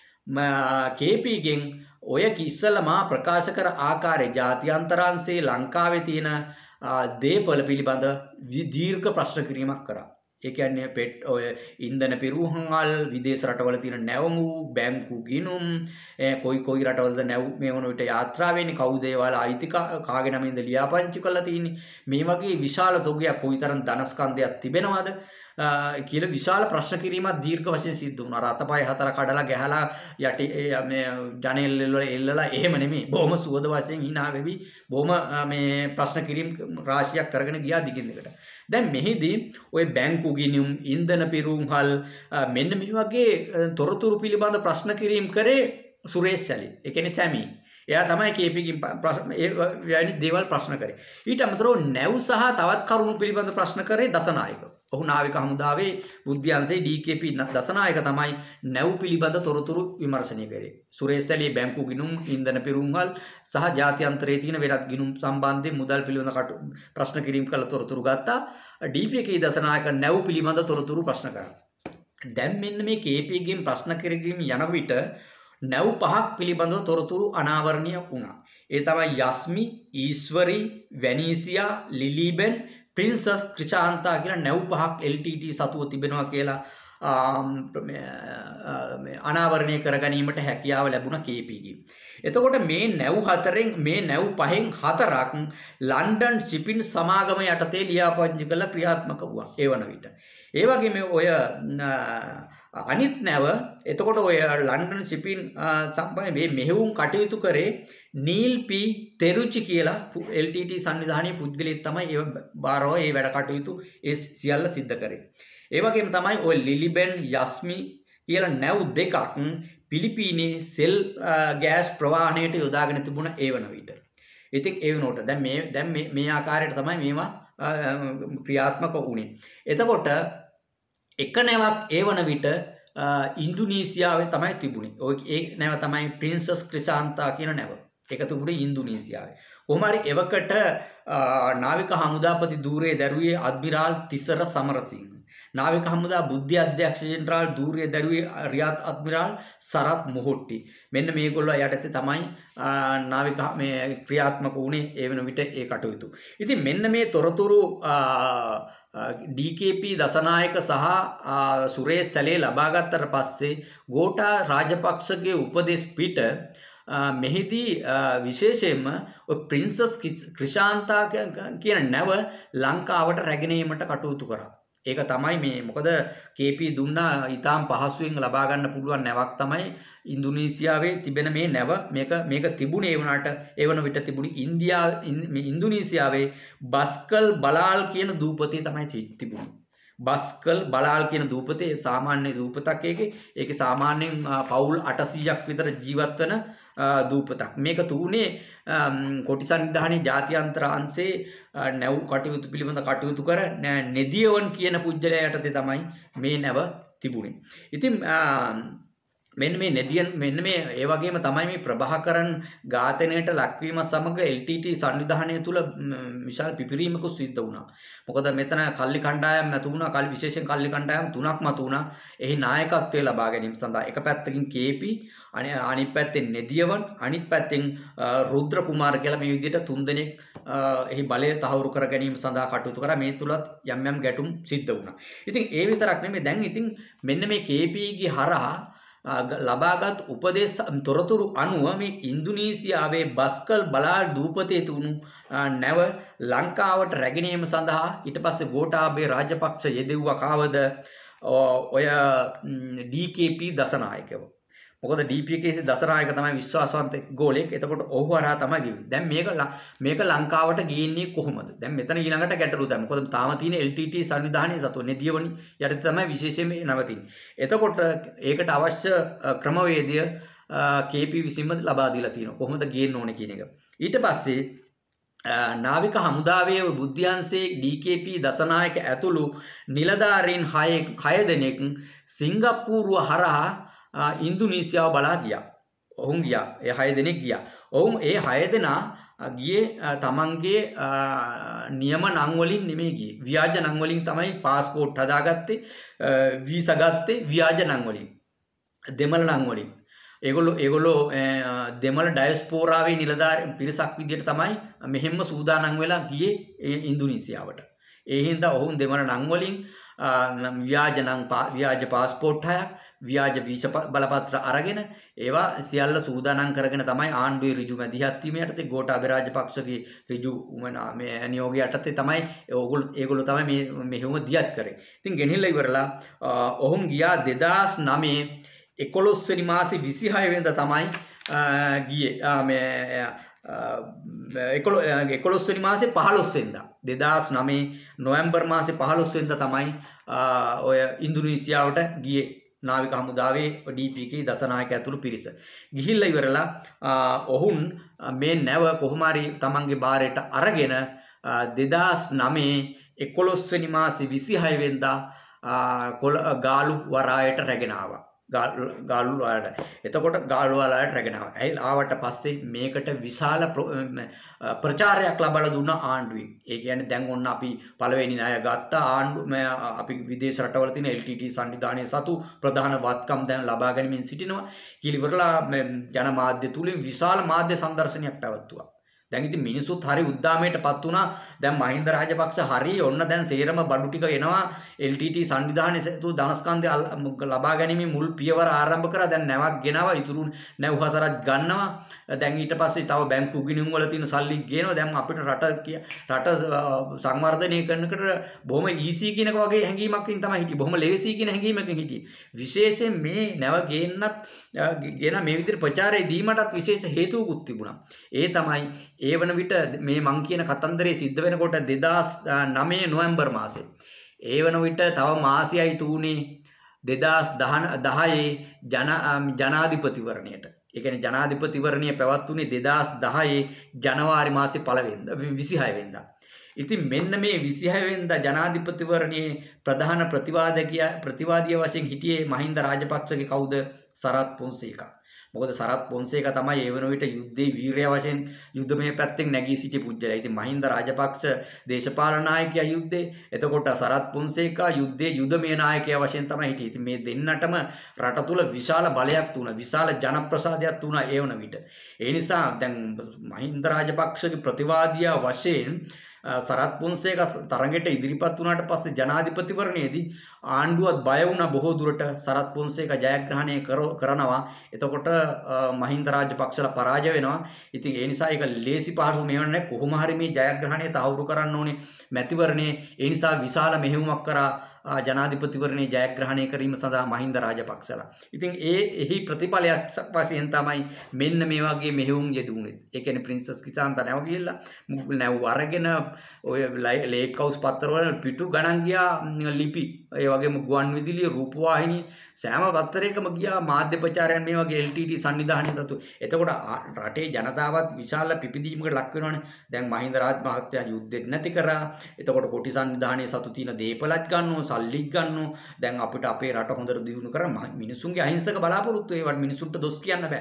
කේ.පී.ගෙන් ඔය කිස්සල මා ප්‍රකාශ කර ආකාරයේ ජාත්‍යන්තරාංශයේ ලංකාවේ තියෙන දේපල පිළිබඳ දීර්ඝ ප්‍රශ්න කිරීමක් කරා. ඒ කියන්නේ පෙට් ඔය ඉන්ධන පිරුහල් විදේශ රටවල තියෙන නැවමු බැංකු ගිණුම් කොයි කොයි රටවලද නැව් මේ වුණ විට යාත්‍රා වෙන්නේ කවුද ඒවල අයිති කාගේ නමින්ද ලියාපදිංචි කරලා තියෙන්නේ මේ වගේ විශාල තොගයක් කොයිතරම් ධනස්කන්ධයක් තිබෙනවද කියලා විශාල ප්‍රශ්න කිරීමක් දීර්ඝ වශයෙන් සිද්ධ වුණා. අර අතපය හතර කඩලා ගැහලා යටි මේ ජනෙල් වල එල්ලලා එහෙම නෙමෙයි. බොහොම සුවද වශයෙන් hina වෙවි බොහොම මේ ප්‍රශ්න කිරීම රාශියක් කරගෙන ගියා දිගින් දිගට. දැන් මෙහිදී ওই බැංකු ගිණුම් ඉන්ධන පිරුම්හල් මෙන්න මේ වගේ තොරතුරු පිළිබඳ ප්‍රශ්න කිරීම කරේ සුරේෂ් සැලී. ඒ කියන්නේ සැමී. එයා තමයි කේ.පී.ගෙන් ඒ වැනි දේවල් ප්‍රශ්න කරේ. ඊට අමතරව නැව් සහ තවත් කරුණු පිළිබඳ ප්‍රශ්න කරේ දසනායක. ඔහු නාවික හමුදාවේ බුද්ධි අංශයේ ඩී.කේ.පී. දසනායක තමයි නැව් පිළිබඳ තොරතුරු විමර්ශනය කරේ. සුරේෂ් සැලී බැංකු ගිණුම් ඉන්ධන පිරුම්හල් සහ ජාත්‍යන්තරයේ තියෙන වෙනත් ගිණුම් සම්බන්ධයෙන් මුදල් පිළිබඳ ප්‍රශ්න කිරීම කළ තොරතුරු ගත්තා. ඩී.කේ.පී. දසනායක නැව් පිළිබඳ තොරතුරු ප්‍රශ්න කරා. දැන් මෙන්න මේ කේ.පී.ගෙන් ප්‍රශ්න කිරීම යන විට නැව් පහක් පිළිබඳව තොරතුරු අනාවරණය වුණා. ඒ තමයි යස්මි, ඊශ්වරි, වැනීසියා, ලිලිබෙන්, ප්‍රින්සස් ක්‍රිෂාන්තා කියලා නැව් පහක් එල්.ටී.ටී. සතුව තිබෙනවා කියලා අනාවරණය කර ගැනීමට හැකියාව ලැබුණා කේ.පී.ගෙන්. එතකොට මේ නැව් හතරෙන් මේ නැව් පහෙන් හතරක් ලන්ඩන් ෂිපින් සමාගම යටතේ ලියාපදිංචි කළ ක්‍රියාත්මක වුණා ඒ වන විට. ඒ වගේම ඔය අනිත් නැව එතකොට ඔය ලන්ඩන් ෂිපින් සම්බන්ධ මේ මෙහෙවුම් කටයුතු කරේ නීල් පී තෙරුචි කියලා එල්.ටී.ටී. සංවිධානයේ පුද්ගලයෙක් තමයි ඒ බාරව ඒ වැඩ කටයුතු ඒ සියල්ල සිද්ධ කරේ. ඒ වගේම තමයි ඔය ලිලිබෙන් යස්මි කියලා නැව් දෙකක් පිලිපීනේ සෙල් ගෑස් ප්‍රවාහණයට යොදාගෙන තිබුණ ඒ වන විට. ඉතින් ඒ වෙනකොට දැන් මේ දැන් මේ මේ ආකාරයට තමයි මේවා ක්‍රියාත්මක වුණේ. එතකොට එක නැවක් ඒ වන විට ඉන්දුනීසියාවේ තමයි තිබුණේ. ඔය ඒ නැව තමයි ප්‍රින්සස් ක්‍රිෂාන්තා කියන නැව. ඒක තිබුණේ ඉන්දුනීසියාවේ. කොහොම හරි එවකට නාවික හමුදාපති ධූරයේ දරුවේ අද්මිරාල් තිසර සමරසිංහ. නාවික හමුදා බුද්ධි අධ්‍යක්ෂ ජෙනරාල් ධූරයේ දරුවේ රියාද් අද්මිරාල් සරත් මොහොට්ටි. මෙන්න මේගොල්ලෝ යටතේ තමයි නාවික මේ ක්‍රියාත්මක වුණේ ඒ වෙන විට ඒ කටයුතු. ඉතින් මෙන්න මේ තොරතුරු ඩී.කේ.පී. දසනායක සහ සුරේෂ් සැලේ ලබා ගත්තට පස්සේ ගෝඨා රාජපක්ෂගේ උපදෙස් පිට මෙහිදී විශේෂයෙන්ම ඔය ප්‍රින්සස් ක්‍රිෂාන්තා කියන නැව ලංකාවට රැගෙන ඒමට කටයුතු කරා. ඒක තමයි මේ මොකද කේ.පී. දුන්නා ඊටාම් පහසුවෙන් ලබා ගන්න පුළුවන් නැවක් තමයි ඉන්දුනීසියාවේ තිබෙන මේ නැව. මේක මේක තිබුණේ ඒ වුණාට ඒ වන විට තිබුණේ ඉන්දියා මේ ඉන්දුනීසියාවේ බස්කල් බලාල් කියන දූපතේ තමයි තිබුණේ. බස්කල් බලාල් කියන දූපතේ සාමාන්‍ය දූපතක් ඒකේ. ඒකේ සාමාන්‍යයෙන් පවුල් අටසීයක් විතර ජීවත් වෙන දූපතක්. මේක තුනේ කොටි සංවිධානයේ ජාත්‍යන්තර අංශයේ නැව් කටයුතු පිළිබඳ කටයුතු කර නෙදියවන් කියන පුජ්‍යලයා යටතේ තමයි මේ නැව තිබුණේ. ඉතින් මෙන්න මේ නෙදියන් මෙන්න මේ ඒ වගේම තමයි මේ ප්‍රභාකරන් ඝාතනයට ලක්වීම සමග එල්.ටී.ටී. සංවිධානය තුල විශාල පිපිරීමක් සිද්ධ වුණා. මොකද මෙතන කල්ලි කණ්ඩායම් නැතු වුණා. කල් විශේෂයෙන් කල්ලි කණ්ඩායම් තුනක් මතු වුණා. එහි නායකත්වය ලබා ගැනීම සඳහා එක පැත්තකින් කේ.පී. අනිත් පැත්තෙන් නෙදියවන් අනිත් පැත්තෙන් රුද්‍ර කුමාර කියලා මේ විදිහට තුන් දෙනෙක් එහි බලය තහවුරු කර ගැනීම සඳහා කටයුතු කරා. මේ තුලත් යම් යම් ගැටුම් සිද්ධ වුණා. ඉතින් ඒ විතරක් නෙමෙයි දැන් ඉතින් මෙන්න මේ කේ පී ගේ හරහා ලබාගත් උපදේශ තොරතුරු අනුව මේ ඉන්දුනීසියාවේ බස්කල් බලාල් දූපතේ තුණු නැව ලංකාවට රැගෙන යාම සඳහා ඊට පස්සේ ගෝඨාභය රාජපක්ෂ යෙදුවා කාවද ඔය ඩී කේ පී දසනායකව. මොකද ඩී පී කේ දසනායක තමයි විශ්වාසවන්ත ගෝලෙක්. එතකොට ඔහු හරහා තමයි ගියේ. දැන් මේක මේක ලංකාවට ගේන්නේ කොහොමද? දැන් මෙතන ඊළඟට ගැටලුව තමයි. මොකද තාම තියෙන එල් ටී ටී සංවිධානයේ සතු නෙදියවනි යටතේ තමයි විශේෂයෙන්ම නවතින්නේ. එතකොට ඒකට අවශ්‍ය ක්‍රමවේදය කේ පී විසින්ම ලබා දීලා තියෙනවා. කොහොමද ගේන්න ඕනේ කියන එක. ඊට පස්සේ නාවික හමුදාවේ බුද්ධ්‍යංශයේ ඩී කේ පී දසනායක ඇතුළු නිලධාරීන් හය දෙනෙක් සිංගප්පූරුව හරහා ඉන්දුනීසියාව බලා ගියා. ඔවුන් ගියා. ඒ හය දෙනෙක් ගියා. ඔවුන් ඒ හය දෙනා ගියේ තමන්ගේ නියම නම් වලින් නෙමෙයි ගියේ. ව්‍යාජ නම් වලින් තමයි પાස්පෝර්ට් හදාගත්තේ, වීසා ගත්තේ ව්‍යාජ නම් වලින්. දෙමළ නම් වලින්. ඒගොල්ලෝ ඒගොල්ලෝ දෙමළ ඩයස්පෝරාවේ නිලධාරීන් පිරිසක් විදිහට තමයි මෙහෙම්ම සූදානම් වෙලා ගියේ ඉන්දුනීසියාවට. ඒ හින්දා ඔවුන් දෙමළ නම් වලින් ව්‍යාජ නම් ව්‍යාජ පාස්පෝර්ට් හයක් ව්‍යාජ වීසා බලපත්‍ර අරගෙන ඒවා සියල්ල සූදානම් කරගෙන තමයි ආණ්ඩුවේ ඍජු මැදිහත් වීම යටතේ ගෝඨාභය රාජපක්ෂගේ ඍජු මේ නියෝගය යටතේ තමයි ඕගොල්ලෝ ඒගොල්ලෝ තමයි මේ මෙහෙම දියත් කරේ. ඉතින් ගෙනහිල්ලා ඉවරලා ඔවුන් ගියා දෙදාස් නවය එකොළොස් වෙනි මාසේ විසිහය වෙනිදා තමයි ගියේ මේ එකොළොස් වෙනි මාසේ පහළොස් වෙනිදා දෙදාස් නවය නොවැම්බර් මාසේ පහළොස් වෙනිදා තමයි ඔය ඉන්දුනීසියාවට ගියේ නාවික හමුදාවේ ඩී පී කේ දසනායක ඇතුළු පිරිස. ගිහිල්ලා ඉවරලා ඔවුන් මේ නැව කොහොම හරි තමන්ගේ බාරයට අරගෙන දෙදාස් නවය එකොළොස් වෙනි මාසේ විසිහය වෙනිදා ගාලු වරායට රැගෙන ආවා. ගාලු වලට. එතකොට ගාලු වලට රැගෙන ආවා. ඇයි ආවට පස්සේ මේකට විශාල ප්‍රචාරයක් ලබා දුන්නා ආණ්ඩුවෙන්. ඒ කියන්නේ දැන් ඔන්න අපි පළවෙනි ණය ගත්තා ආණ්ඩු අපි විදේශ රටවල තියෙන එල් ටී ටී සංවිධානයේ සතු ප්‍රධාන වත්කම් දැන් ලබා ගැනීමෙන් සිටිනවා. කියලා ජනමාධ්‍ය තුලින් විශාල මාධ්‍ය සංදර්ශනයක් පැවැත්තුවා. දැන් ඉතින් මිනිසුත් හරි උද්දාමයටපත් වුණා. දැන් මහින්ද රාජපක්ෂ හරි ඔන්න දැන් සේරම බඩු ටික එනවා. එල් ටී ටී සංවිධානයේ තු ධනස්කන්ධය ලබා ගැනීම මුල් පියවර ආරම්භ කරා. දැන් නැවක් ගෙනවා. ඉතුරු නැව් හතරක් ගන්නවා. දැන් ඊට පස්සේ තව බැංකු ගිණුම් වල තියෙන සල්ලි ගේනවා. දැන් අපිට රට රට සංවර්ධනය කරනකොට බොහොම ඊසි කියනක වගේ හැඟීමකින් තමයි හිටියේ. බොහොම ලේසි කියන හැඟීමකින් හිටියේ. විශේෂයෙන් මේ නැව ගේන්නත් ගෙන මේ විදිහට ප්‍රචාරය දීමටත් විශේෂ හේතුවකුත් තිබුණා. ඒ තමයි ඒ වන විට මේ මං කියන කතන්දරේ සිද්ධ වෙනකොට දෙදාස් නවය නොවැම්බර් මාසේ. ඒ වන විට තව මාසයයි තුනේ දෙදාස් දහයේ ජන ජනාධිපතිවරණයට. ඒ කියන්නේ ජනාධිපතිවරණය පැවැත්වුණේ දෙදාස් දහයේ ජනවාරි මාසේ පළවෙනිදා විසිහය වෙනිදා. ඉතින් මෙන්න මේ විසිහය වෙනිදා ජනාධිපතිවරණයේ ප්‍රධාන ප්‍රතිවාදකිය ප්‍රතිවාදිය වශයෙන් හිටියේ මහින්ද රාජපක්ෂගේ කවුද? සරත් පොන්සේකා. මොකද සරත් පොන්සේකා තමයි ඒ වෙන විට යුද්ධේ වීරය වශයෙන් යුද්ධමය පැත්තෙන් නැගී සිටි පුජ්‍යලයා. ඉතින් මහින්ද රාජපක්ෂ දේශපාලන නායකයා යුද්ධේ. එතකොට සරත් පොන්සේකා යුද්ධේ යුද්ධමය නායකයා වශයෙන් තමයි හිටියේ. ඉතින් මේ දෙන්නටම රට තුල විශාල බලයක් තුණා. විශාල ජනප්‍රසාදයක් තුණා ඒ වන විට. ඒ නිසා දැන් මහින්ද රාජපක්ෂගේ ප්‍රතිවාදියා වශයෙන් සරත් පොන්සේකා තරඟයට ඉදිරිපත් වුණාට පස්සේ ජනාධිපතිවරණයේදී ආණ්ඩුවත් බය වුණා බොහෝ දුරට සරත් පොන්සේකා ජයග්‍රහණය කරනවා. එතකොට මහින්ද රාජපක්ෂලා පරාජය වෙනවා. ඉතින් ඒ නිසා ඒක ලේසි පහසු මෙහෙම නැහැ. කොහොම හරි මේ ජයග්‍රහණය තහවුරු කරන්න ඕනේ මැතිවරණයේ. ඒ නිසා විශාල මෙහෙයුමක් කරා ජනාධිපතිවරණයේ ජයග්‍රහණය කිරීම සඳහා මහින්ද රාජපක්ෂලා. ඉතින් ඒ එහි ප්‍රතිඵලයක් වශයෙන් තමයි මෙන්න මේ වගේ මෙහෙයුම් යෙදුනේ. ඒ කියන්නේ ප්‍රින්සස් කිසාන්ත නැව ගිහිල්ලා නැව අරගෙන ඔය ලේක් හවුස් පත්තරවල පිටු ගණන් ගියා ලිපි. ඒ වගේම ගුවන් විදුලිය රූපවාහිනී සෑම පත්තරයකම ගියා මාධ්‍ය ප්‍රචාරයන් මේ වගේ එල් ටී ටී සංවිධානයේ තතු. එතකොට රටේ ජනතාවත් විශාල පිපිදීමකට ලක් වෙනවනේ. දැන් මහින්ද රාජ මහත්තයා යුද්ධෙත් නැති කරා. එතකොට කොටි සංවිධානයේ සතු තියෙන දේපලත් ගන්නවා, සල්ලිත් ගන්නවා. දැන් අපිට අපේ රට හොඳට දියුණු කරා මිනිසුන්ගේ අහිංසක බලාපොරොත්තු ඒවට මිනිසුන්ට දොස් කියන්න බෑ.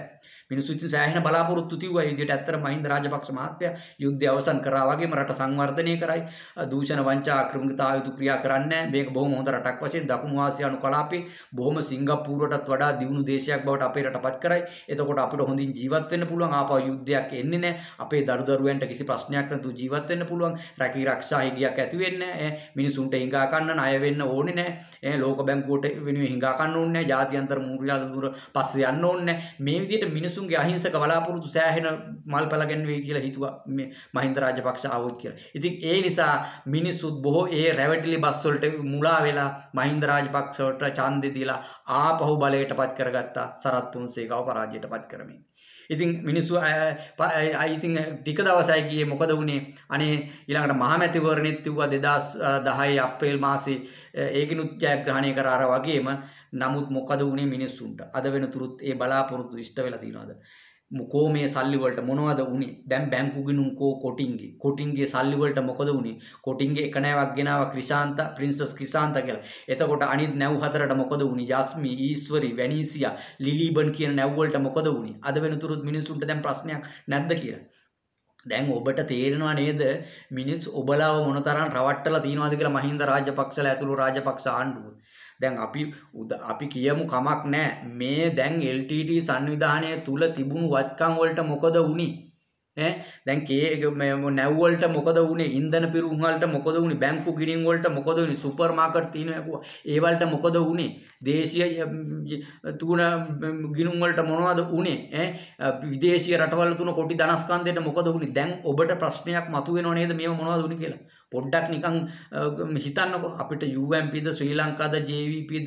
මිනිස්සු ඉතින් සෑහෙන බලාපොරොත්තු තියුවා. ඒ විදිහට ඇත්තට මහින්ද රාජපක්ෂ මහත්තයා යුද්ධය අවසන් කරා වගේම රට සංවර්ධනය කරයි. දූෂණ වංචා ක්‍රිමිතාව යුතු ක්‍රියා කරන්නේ නැහැ. මේක බොහොම හොඳ රටක් වශයෙන් දකුණු ආසියානු කලාපේ බොහොම සිංගප්පූරුවටත් වඩා දියුණු දේශයක් බවට අපේ රටපත් කරයි. එතකොට අපිට හොඳින් ජීවත් වෙන්න පුළුවන්. ආපහු යුද්ධයක් එන්නේ නැහැ. අපේ දරු දරුවන්ට කිසි ප්‍රශ්නයක් නැතුව ජීවත් වෙන්න පුළුවන්. රැකී ආරක්ෂා හිගියක් ඇති වෙන්නේ නැහැ. මිනිසුන්ට හිඟා කන්න ණය වෙන්න ඕනේ නැහැ. ලෝක බැංකුවට වෙනුවෙන් හිඟා කන්න ඕනේ නැහැ. ජාත්‍යන්තර මූල්‍ය දුර පස්සේ යන්න ඕනේ නැහැ. මේ විදිහට මිනිසුන්ගේ අහිංසක බලාපොරොත්තු සෑහෙන මල්පල ගැන්වෙයි කියලා හිතුවා මේ මහින්ද රාජපක්ෂ ආවොත් කියලා. ඉතින් ඒ නිසා මිනිස්සුත් බොහෝ ඒ රැවටිලි බස් වලට මුලා වෙලා මහින්ද රාජපක්ෂවට ඡන්දෙ දීලා ආපහු බලයටපත් කරගත්තා සරත් පොන්සේකාව පරාජයටපත් කරමින්. ඉතින් මිනිස්සු අයි ඉතින් ටික දවසයි ගියේ මොකද වුනේ අනේ ඊළඟට මහමැතිවරණෙත් තිබ්බා දෙදාස් දහය අප්‍රේල් මාසේ ඒකිනුත් ජයග්‍රහණය කරා වගේම නමුත් මොකද වුනේ මිනිස්සුන්ට අද වෙනතුරුත් ඒ බලාපොරොත්තු ඉෂ්ට වෙලා තියනවාද මොකෝ මේ සල්ලි වලට මොනවද උනේ දැන් බැංකු ගිණුම් කෝ කොටින්ගේ කොටින්ගේ සල්ලි වලට මොකද උනේ කොටින්ගේ එක නෑවක් ගෙනාවා ක්‍රිෂාන්ත ප්‍රින්සස් ක්‍රිෂාන්ත කියලා එතකොට අනිත් නැව් හතරට මොකද උනේ යස්මි ඊශ්වරි වැනීසියා ලිලිබන් කියන නැව් වලට මොකද උනේ අද වෙනතුරුත් මිනිස්සුන්ට දැන් ප්‍රශ්නයක් නැද්ද කියලා දැන් ඔබට තේරෙනවා නේද මිනිස් ඔබලාව මොනතරම් රවට්ටලා තියනවාද කියලා මහින්ද රාජපක්ෂලා ඇතුළු රාජපක්ෂ ආණ්ඩුව දැන් අපි අපි කියමු කමක් නැහැ මේ දැන් එල් ටී ටී සංවිධානය තුල තිබුණු වත්කම් වලට මොකද වුනේ ඈ දැන් කේ නැව් වලට මොකද වුනේ ඉන්ධන පිරුම් වලට මොකද වුනේ බැංකු ගිණින් වලට මොකද වුනේ සුපර් මාකට් තියෙනවා ඒ වලට මොකද වුනේ දේශීය තුන ගිණුම් වලට මොනවද වුනේ ඈ විදේශීය රටවල තුන කොටි ධනස්කන්ධයට මොකද වුනේ දැන් ඔබට ප්‍රශ්නයක් මතුවෙනව නේද මේව මොනවද වුනේ කියලා පොඩ්ඩක් නිකන් හිතන්නකො අපිට යූ එම් පීද ශ්‍රී ලංකාද ජේ වී පීද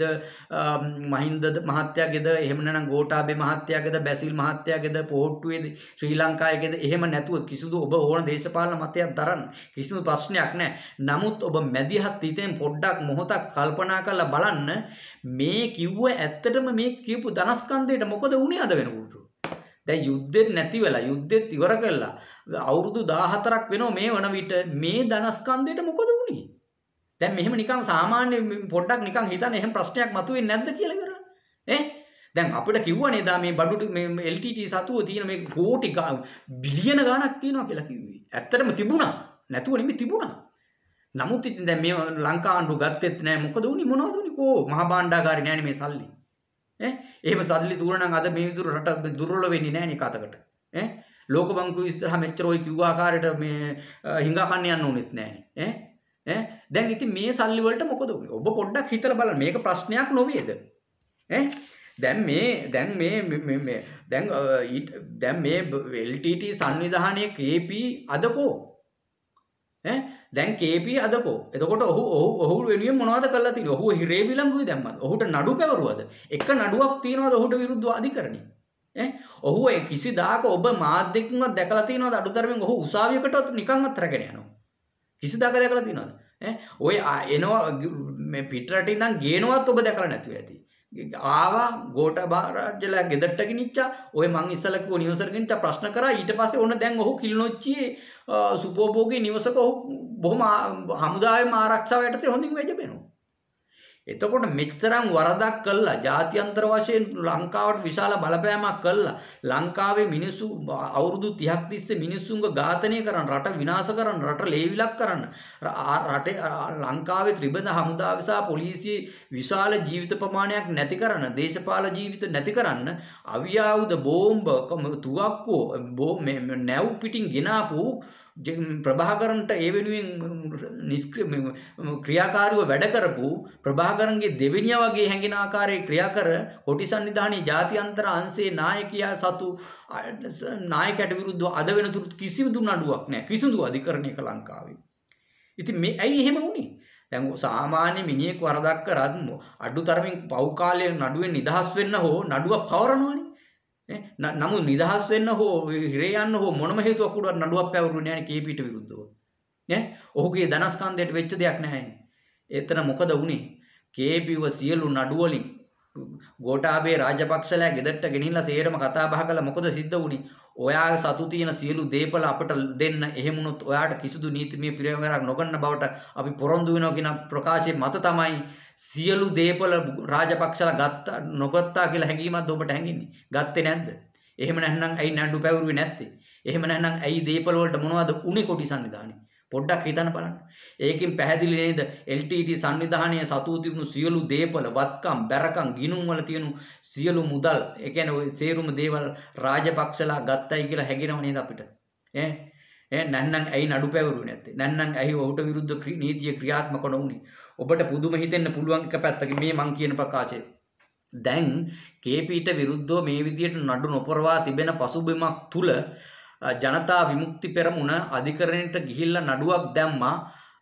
මහින්ද මහත්තයාගේද එහෙම නැත්නම් ගෝඨාභය මහත්තයාගේද බැසිල් මහත්තයාගේද පොහොට්ටුවේද ශ්‍රී ලංකාවේද එහෙම නැතුව කිසිදු ඔබ ඕන දේශපාලන මතයක් දරන්න කිසිදු ප්‍රශ්නයක් නැහැ නමුත් ඔබ මැදිහත් හිතෙන් පොඩ්ඩක් මොහොතක් කල්පනා කරලා බලන්න මේ කිව්ව ඇත්තටම මේ කියපු ධනස්කන්ධයට මොකද වුනේ අද වෙනකොට දැන් යුද්ධෙත් නැති වෙලා යුද්ධෙත් ඉවර කළා අවුරුදු දාහතරක් වෙනවා මේ වන විට මේ ධනස්කන්ධයට මොකද වුනේ දැන් මෙහෙම නිකන් සාමාන්‍ය පොඩ්ඩක් නිකන් හිතන්න එහෙම ප්‍රශ්නයක් මතුවෙන්නේ නැද්ද කියලා කරා ඈ දැන් අපිට කිව්වනේ දා මේ බඩු මේ එල් ටී ටී සතුව තියෙන මේ කෝටි බිලියන ගණක් තියෙනවා කියලා කිව්වේ ඇත්තටම තිබුණා නැතුව නෙමෙයි තිබුණා නමුත් ඉතින් දැන් මේ ලංකා ආණ්ඩුව ගත්තෙත් නැහැ මොකද වුනේ මොනවද වුනේ කෝ මහ භාණ්ඩාගාරේ නෑනේ මේ සල්ලි ඈ එහෙම සල්ලි තුර නම් අද මේ විදිහට රට දුර්වල වෙන්නේ නෑනේ කතකට ඈ ලෝක බංකුව ඉස්සරහා මෙච්චර ඔය කිව්ව ආකාරයට මේ හිඟා කන්න යන්න ඕනෙත් නෑනේ ඈ ඈ දැන් ඉතින් මේ සල්ලි වලට මොකද උනේ ඔබ පොඩ්ඩක් හිතලා බලන්න මේක ප්‍රශ්නයක් නොවේද ඈ දැන් මේ දැන් මේ මේ දැන් දැන් මේ එල් ටී ටී සංවිධානයේ කේ පී අදකෝ ඈ දැන් කේ පී අදකෝ එතකොට ඔහු ඔහු ඔහු වෙනුවෙන් මොනවද කරලා තියෙන්නේ ඔහු හිරේ විලංගුවේ දැම්මද ඔහුට නඩු පැවරුවද එක නඩුවක් තියනවද ඔහුට විරුද්ධව අධිකරණේ ඈ ඔහු ඒ කිසිදාක ඔබ මාධ්‍යකින්වත් දැකලා තියෙනවද අඩුතරමින් ඔහු උසාවියකටවත් නිකන්වත් රැගෙන යනවා කිසිදාක දැකලා තියෙනවද ඈ ඔය එනවා මේ පිටරට ඉඳන් ගේනවත් ඔබ දැකලා නැතුව ඇති ආවා ගෝඨාභය ගෙදරට ගෙනිච්චා ඔය මං ඉස්සලා කිව්ව නිවසට ගෙනිච්චා ප්‍රශ්න කරා ඊට පස්සේ ඔන්න දැන් ඔහු කිල්නොච්චියේ සුපෝභෝගී නිවසක ඔහු බොහොම හමුදාවෙම ආරක්ෂාව යටතේ හොඳින් වැජබෙනවා එතකොට මෙච්තරම් වරදක් කළා ජාත්‍යන්තර වශයෙන් ලංකාවට විශාල බලපෑමක් කළා ලංකාවේ මිනිස්සු අවුරුදු තිහක් තිස්සේ මිනිස්සුන්ව ඝාතනය කරන රට විනාශ කරන රට ලේවිලක් කරන රටේ ලංකාවේ ත්‍රිබඳ හමුදාව සහ පොලිසිය විශාල ජීවිත ප්‍රමාණයක් නැති කරන දේශපාලන ජීවිත නැති කරන්න අවියාවුද බෝම්බ තුවක්කුව නැව් පිටින් ගෙනාපු ප්‍රභාකරන්ට ඒ වෙනුවෙන් ක්‍රියාකාරීව වැඩ කරපු ප්‍රභාකරන්ගේ දෙවෙනියා වගේ හැඟෙන ආකාරයේ ක්‍රියා කර කොටි සංවිධානයේ ජාත්‍යන්තර අංශයේ නායකයා සතු නායකයට විරුද්ධව අද වෙනතුරු කිසිදු නඩුවක් නැහැ කිසිදු අධිකරණයක ලංකාවේ. ඉතින් මේ ඇයි එහෙම වුනේ? දැන් සාමාන්‍ය මිනිහෙක් වරදක් කරත් අඩුතරමින් පව් කාලයේ නඩුවෙන් නිදහස් වෙන්න හෝ නඩුවක් පවරනවනේ. නමුත් නිදහස් වෙන්න හෝ හිරේ යන්න හෝ මොනම හේතුවක් උඩවත් නඩුවක් පැවරුනේ නැහැ කේ පීට විරුද්ධව. නේ? ඔහුගේ ධනස්කන්ධයට වෙච්ච දෙයක් නැහැ. එතන මොකද වුනේ? කේ පීව සියලු නඩු වලින් ගෝඨාභය රාජපක්ෂලා ගෙදරට ගෙනිහිල්ලා සේරම කතා බහ කළා මොකද සිද්ධ වුනේ? ඔයා සතු තියෙන සියලු දේපල අපට දෙන්න එහෙම වුණොත් ඔයාට කිසිදු නීතිමය පිරිවැරක් නොගන්න බවට අපි පොරොන්දු වෙනවා කියන ප්‍රකාශයේ මත තමයි සියලු දේපල රාජපක්ෂලා ගත්තා නොගත්තා කියලා හැඟීමක්ද ඔබට හැඟෙන්නේ? ගත්තේ නැද්ද? එහෙම නැත්නම් ඇයි නඩු පැවරුවේ නැත්තේ? එහෙම නැත්නම් ඇයි දේපල වලට මොනවද උනේ කොටි සංවිධානයේ? පොඩ්ඩක් හිතන්න බලන්න. ඒකෙන් පැහැදිලි නේද එල් ටී ටී සංවිධානයේ සතු තිබුණු සියලු දේපල, වත්කම්, බැරකම්, ගිණුම් වල තියෙන සියලු මුදල්, ඒ කියන්නේ ওই සේරුම දේවල් රාජපක්ෂලා ගත්තයි කියලා හැගෙනව නේද අපිට? ඈ ඈ නැත්නම් ඇයි නඩු පැවරුවේ නැත්තේ? නැත්නම් ඇයි ඔහුට විරුද්ධ නීතිය ක්‍රියාත්මක නොවුනේ? ඔබට පුදුම හිතෙන්න පුළුවන් එක පැත්තකින් මේ මං කියන ප්‍රකාශය. දැන් කේ පීට විරුද්ධව මේ විදියට නඩු නොපරවා තිබෙන පසුබිමක් තුල ජනතා විමුක්ති පෙරමුණ අධිකරණයට ගිහිල්ලා නඩුවක් දැම්මා.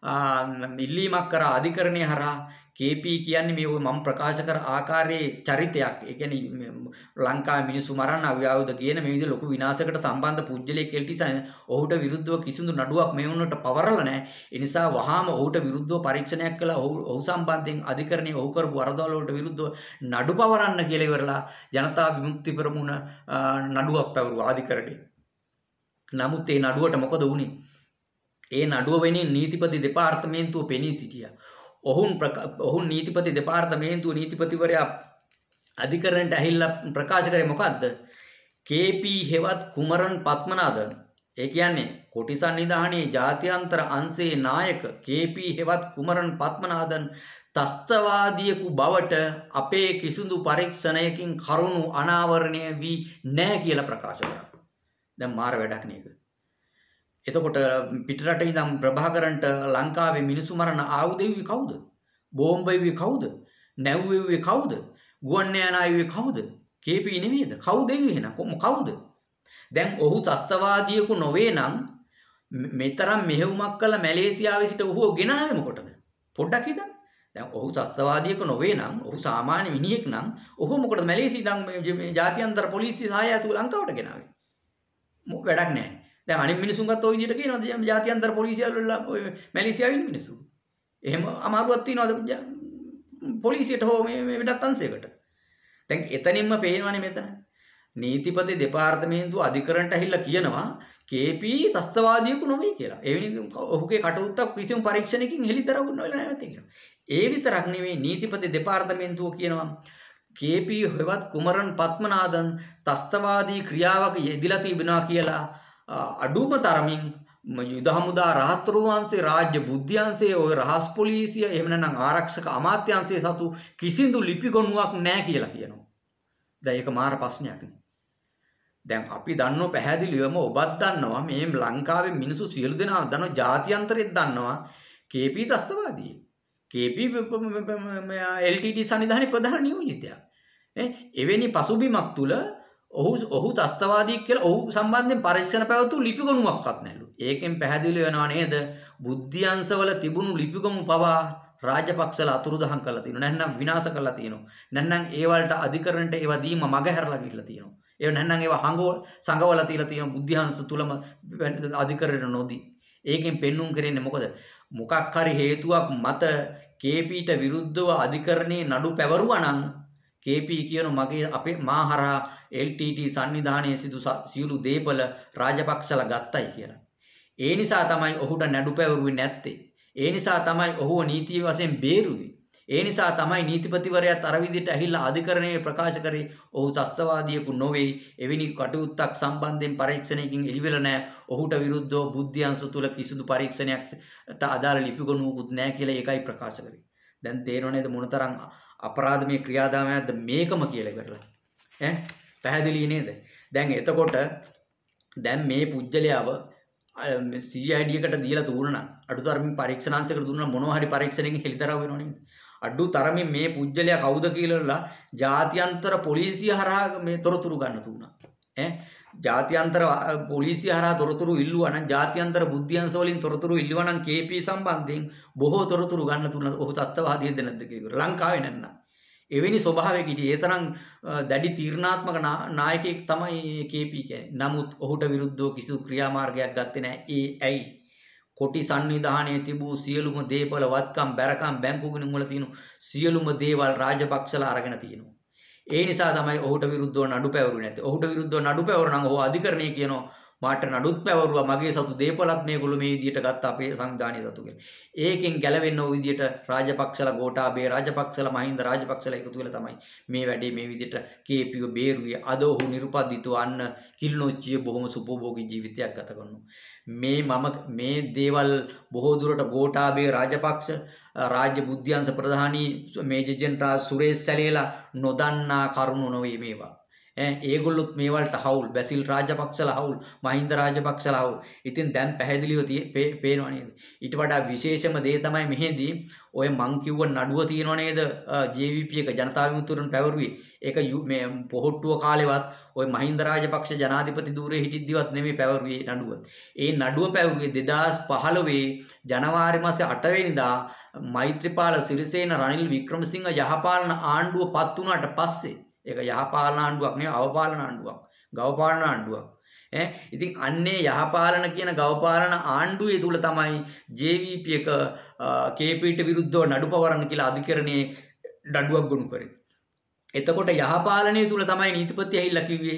ඉල්ලීමක් කරා අධිකරණය හරහා. කේ පී කියන්නේ මේ මම ප්‍රකාශ කර ආකාරයේ චරිතයක්. ඒ කියන්නේ ලංකාවේ මිනිස්සු මරන්න අව්‍යාවුද කියන මේ විදිහ ලොකු විනාශයකට සම්බන්ධ පුජ්‍යලයක් එල් ටී ටී ඔහුට විරුද්ධව කිසිදු නඩුවක් මේ වුණට පවරලා නැහැ. ඒ නිසා වහාම ඔහුට විරුද්ධව පරීක්ෂණයක් කළා. ඔහු ඔහු සම්බන්ධයෙන් අධිකරණයේ ඔහු කරපු වරදවල් වලට විරුද්ධව නඩු පවරන්න කියලා ඉවරලා ජනතා විමුක්ති පෙරමුණ නඩුවක් පැවරුවා අධිකරණයේ. නමුත් ඒ නඩුවට මොකද වුනේ? ඒ නඩුව වෙනින් නීතිපති දෙපාර්තමේන්තුව පෙනී සිටියා. ඔහුන් ඔහුන් නීතිපති දෙපාර්තමේන්තුව නීතිපතිවරයා අධිකරණයට ඇහිල්ලා ප්‍රකාශ කරේ මොකද්ද? කේ පී හෙවත් කුමරන් පත්මනාදන්. ඒ කියන්නේ කොටි සංවිධානයේ ජාත්‍යන්තර අංශයේ නායක කේ පී හෙවත් කුමරන් පත්මනාදන් ත්‍ස්තවාදියෙකු බවට අපේ කිසිදු පරීක්ෂණයකින් කරුණු අනාවරණය වී නැහැ කියලා ප්‍රකාශ කරා. දැන් මාර වැඩක් නේද? එතකොට පිටරට ඉඳන් ප්‍රභාකරන්ට ලංකාවේ මිනිසු මරණ ආයුධ දෙව්වේ කවුද? බෝම්බ දෙව්වේ කවුද? නැව් දෙව්වේ කවුද? ගුවන් යානා දෙව්වේ කවුද? කේ පී නෙමෙයිද? කවුද දෙව්වේ එහෙනම්? කොහොම කවුද? දැන් ඔහු ත්‍ස්තවාදියෙකු නොවේ නම් මෙතරම් මෙහෙයුමක් කළ මැලේසියාවේ සිට ඔහුව ගෙනාවේ මොකටද? පොඩ්ඩක් හිතන්න. දැන් ඔහු ත්‍ස්තවාදියෙකු නොවේ නම් ඔහු සාමාන්‍ය මිනිහෙක් නම් ඔහු මොකටද මැලේසියාවෙන් මේ ජාත්‍යන්තර පොලිසිය සහාය ඇතුළු ලංකාවට ගෙනාවේ? මොක වැඩක් නැහැ. දැන් අනිත් මිනිසුන්ගත් ওই විදිහට කියනවා ජාත්‍යන්තර පොලිසිය වල ඔය මැලේසියාවේ ඉන්න මිනිස්සු. එහෙම අමාරුවක් තියනවාද පොලිසියට හෝ මේ මේ වෙනත් අංශයකට? දැන් එතනින්ම පේනවනේ මෙතන. නීතිපති දෙපාර්තමේන්තුව අධිකරණයට ඇහිල්ලා කියනවා කේ පී ත්‍ස්තවාදියෙකු නොවේ කියලා. ඒ වෙනින් ඔහුගේ කටයුත්තක් කිසිම පරීක්ෂණයකින් හෙළිදරව් නොවෙලා නැවතේ කියනවා. ඒ විතරක් නෙවෙයි නීතිපති දෙපාර්තමේන්තුව කියනවා කේ පී හෙවත් කුමරන් පත්මනාදන් ත්‍ස්තවාදී ක්‍රියාවක යෙදিলা තිබෙනවා කියලා අඩුම තරමින් යුද හමුදා රහතරු වංශේ රාජ්‍ය බුද්ධ්‍යංශයේ ඔය රහස් පොලිසිය එහෙම නැත්නම් ආරක්ෂක අමාත්‍යාංශයේ සතු කිසිදු ලිපිගොනුවක් නැහැ කියලා කියනවා. දැන් ඒක මාර ප්‍රශ්නයක් නේ. දැන් අපි දන්නව පැහැදිලිවම ඔබත් දන්නවා මේ ලංකාවේ මිනිස්සු සියලු දෙනා දන්නවා ජාත්‍යන්තරෙත් දන්නවා කේ පී ත්‍ස්තවාදී. K P L T T සංවිධානයේ ප්‍රධාන නියෝජිතයා. නේ එවැනි පසුබිමක් තුල ඔහු ඔහු ත්‍ස්තවාදී කියලා ඔහු සම්බන්ධයෙන් පරීක්ෂණ පැවතු ලිපිගොනුවක්වත් නැලු. ඒකෙන් පැහැදිලි වෙනවා නේද? බුද්ධ්‍යංශවල තිබුණු ලිපිගොනු පවා රාජපක්ෂලා අතුරුදහන් කරලා තියෙනවා. නැත්නම් විනාශ කරලා තියෙනවා. නැත්නම් ඒ වලට අධිකරණයට ඒවා දීම මගහැරලා ගිහිල්ලා තියෙනවා. ඒ නැත්නම් ඒවා හංගව සංගවලා තියලා තියෙනවා බුද්ධ්‍යංශ තුලම අධිකරණයට නොදී. ඒකෙන් පෙන්눔 කරන්නේ මොකද? මොකක් හරි හේතුවක් මත කේ පීට විරුද්ධව අධිකරණයේ නඩු පැවරුවා නම් කේ පී කියන මගේ අපේ මාහරා එල් ටී ටී සංවිධානයේ සිදු සියලු දේපල රාජපක්ෂලා ගත්තයි කියලා. ඒ නිසා තමයි ඔහුට නඩු පැවරුවේ නැත්තේ. ඒ නිසා තමයි ඔහුව නීතිය වශයෙන් බේරුවේ. ඒ නිසා තමයි නීතිපතිවරයාත් අර විදිහට ඇහිලා අධිකරණයේ ප්‍රකාශ කරේ ඔහු ත්‍ස්තවාදියෙකු නොවේ. එවැනි කටයුත්තක් සම්බන්ධයෙන් පරීක්ෂණයකින් එළිවෙලා නැහැ. ඔහුට විරුද්ධව බුද්ධ්‍යංශ තුල කිසිදු පරීක්ෂණයකට අදාළ ලිපිගොනුවකුත් නැහැ කියලා ඒකයි ප්‍රකාශ කරේ. දැන් තේරෙනව නේද මොනතරම් අපරාධමය ක්‍රියාදාමයක්ද මේකම කියලා ඉවරලා. ඈ පැහැදිලි නේද? දැන් එතකොට දැන් මේ පුජ්‍යලයව සී ආයි ඩී එකට දීලා තුනන අඩුතරමින් පරීක්ෂණාංශයකට දුන්නා මොනවා හරි පරීක්ෂණයකින් හෙළිදරව් වෙනව නේද? අඩුතරමින් මේ පුජ්‍යලයා කවුද කියලා ජාත්‍යන්තර පොලිසිය හරහා මේ තොරතුරු ගන්න තුනා. ඈ ජාත්‍යන්තර පොලිසිය හරහා තොරතුරු ඉල්ලුවා නම් ජාත්‍යන්තර බුද්ධ්‍යංශ වලින් තොරතුරු ඉල්ලුවා නම් කේ පී සම්බන්ධයෙන් බොහෝ තොරතුරු ගන්න තුනා. ඔහු තත්ත්වවාදීද නැද්ද කියලා. ලංකාවේ නැත්නම් එවැනි ස්වභාවයක ඉතින් ඒ තරම් දැඩි තීරණාත්මක නායකයෙක් තමයි කේ පී කියන්නේ. නමුත් ඔහුට විරුද්ධව කිසිදු ක්‍රියාමාර්ගයක් ගත්තේ නැහැ. ඒ ඇයි? කොටි සංවිධානයේ තිබූ සියලුම දේපල වත්කම් බැරකම් බැංකු ගිණුම් වල තියෙන සියලුම දේවල් රාජපක්ෂලා අරගෙන තියෙනවා. ඒ නිසා තමයි ඔහුට විරුද්ධව නඩු පැවරුනේ නැත්තේ. ඔහුට විරුද්ධව නඩු පැවරුනනම් ඔහු අධිකරණයේ කියනවා මාට නඩුත් පැවරුවා මගේ සතු දේපලත් මේගොල්ලෝ මේ විදියට ගත්ත අපේ සංවිධානයේ සතු කියලා. ඒකෙන් ගැලවෙන්න ওই විදියට රාජපක්ෂලා ගෝඨාභය රාජපක්ෂලා මහින්ද රාජපක්ෂලා එකතු වෙලා තමයි මේ වැඩේ මේ විදියට කේපීව බේරුවේ. අද ඔහු නිර්පදිතව අන්න කිල්නොච්චිය බොහොම සුපභෝගී ජීවිතයක් ගත කරනවා. මේ මම මේ දේවල් බොහෝ දුරට ගෝඨාභය රාජපක්ෂ රාජ්‍ය බුද්ධ්‍යංශ ප්‍රධානී මේජර් ජෙනරාල් සුරේෂ් සැලේලා නොදන්නා කරුණු නොවේ මේවා. ඈ ඒගොල්ලොත් මේ වලට හවුල් බැසිල් රාජපක්ෂලා හවුල් මහින්ද රාජපක්ෂලා හවුල්. ඉතින් දැන් පැහැදිලිව පේනවා නේද? ඊට වඩා විශේෂම දේ තමයි මෙහෙදී ඔය මං කිව්ව නඩුව තියෙනව නේද? ජේ වී පී එක ජනතා විමුක්තිවරණ පැවරුවේ. ඒක මේ පොහොට්ටුව කාලෙවත් ඔය මහින්ද රාජපක්ෂ ජනාධිපති ධූරයේ හිටිද්දිවත් නෙමෙයි පැවරුවේ නඩුව. ඒ නඩුව පැවරුවේ දෙදාස් පහළොවේ ජනවාරි මාසේ අට වෙනිදා මෛත්‍රීපාල සිරිසේන රනිල් වික්‍රමසිංහ යහපාලන ආණ්ඩුව පත් වුණාට පස්සේ. ඒක යහපාලන ආණ්ඩුවක් නෙවෙයි අවපාලන ආණ්ඩුවක්. ගවපාලන ආණ්ඩුවක්. ඈ ඉතින් අන්නේ යහපාලන කියන ගවපාලන ආණ්ඩුවේ තුල තමයි ජේ වී පී එක කේ පී ට විරුද්ධව නඩු පවරන්න කියලා අධිකරණයේ නඩුවක් ගොනු කරේ. එතකොට යහපාලනයේ තුල තමයි නීතිපති ඇහිල්ලා කිව්වේ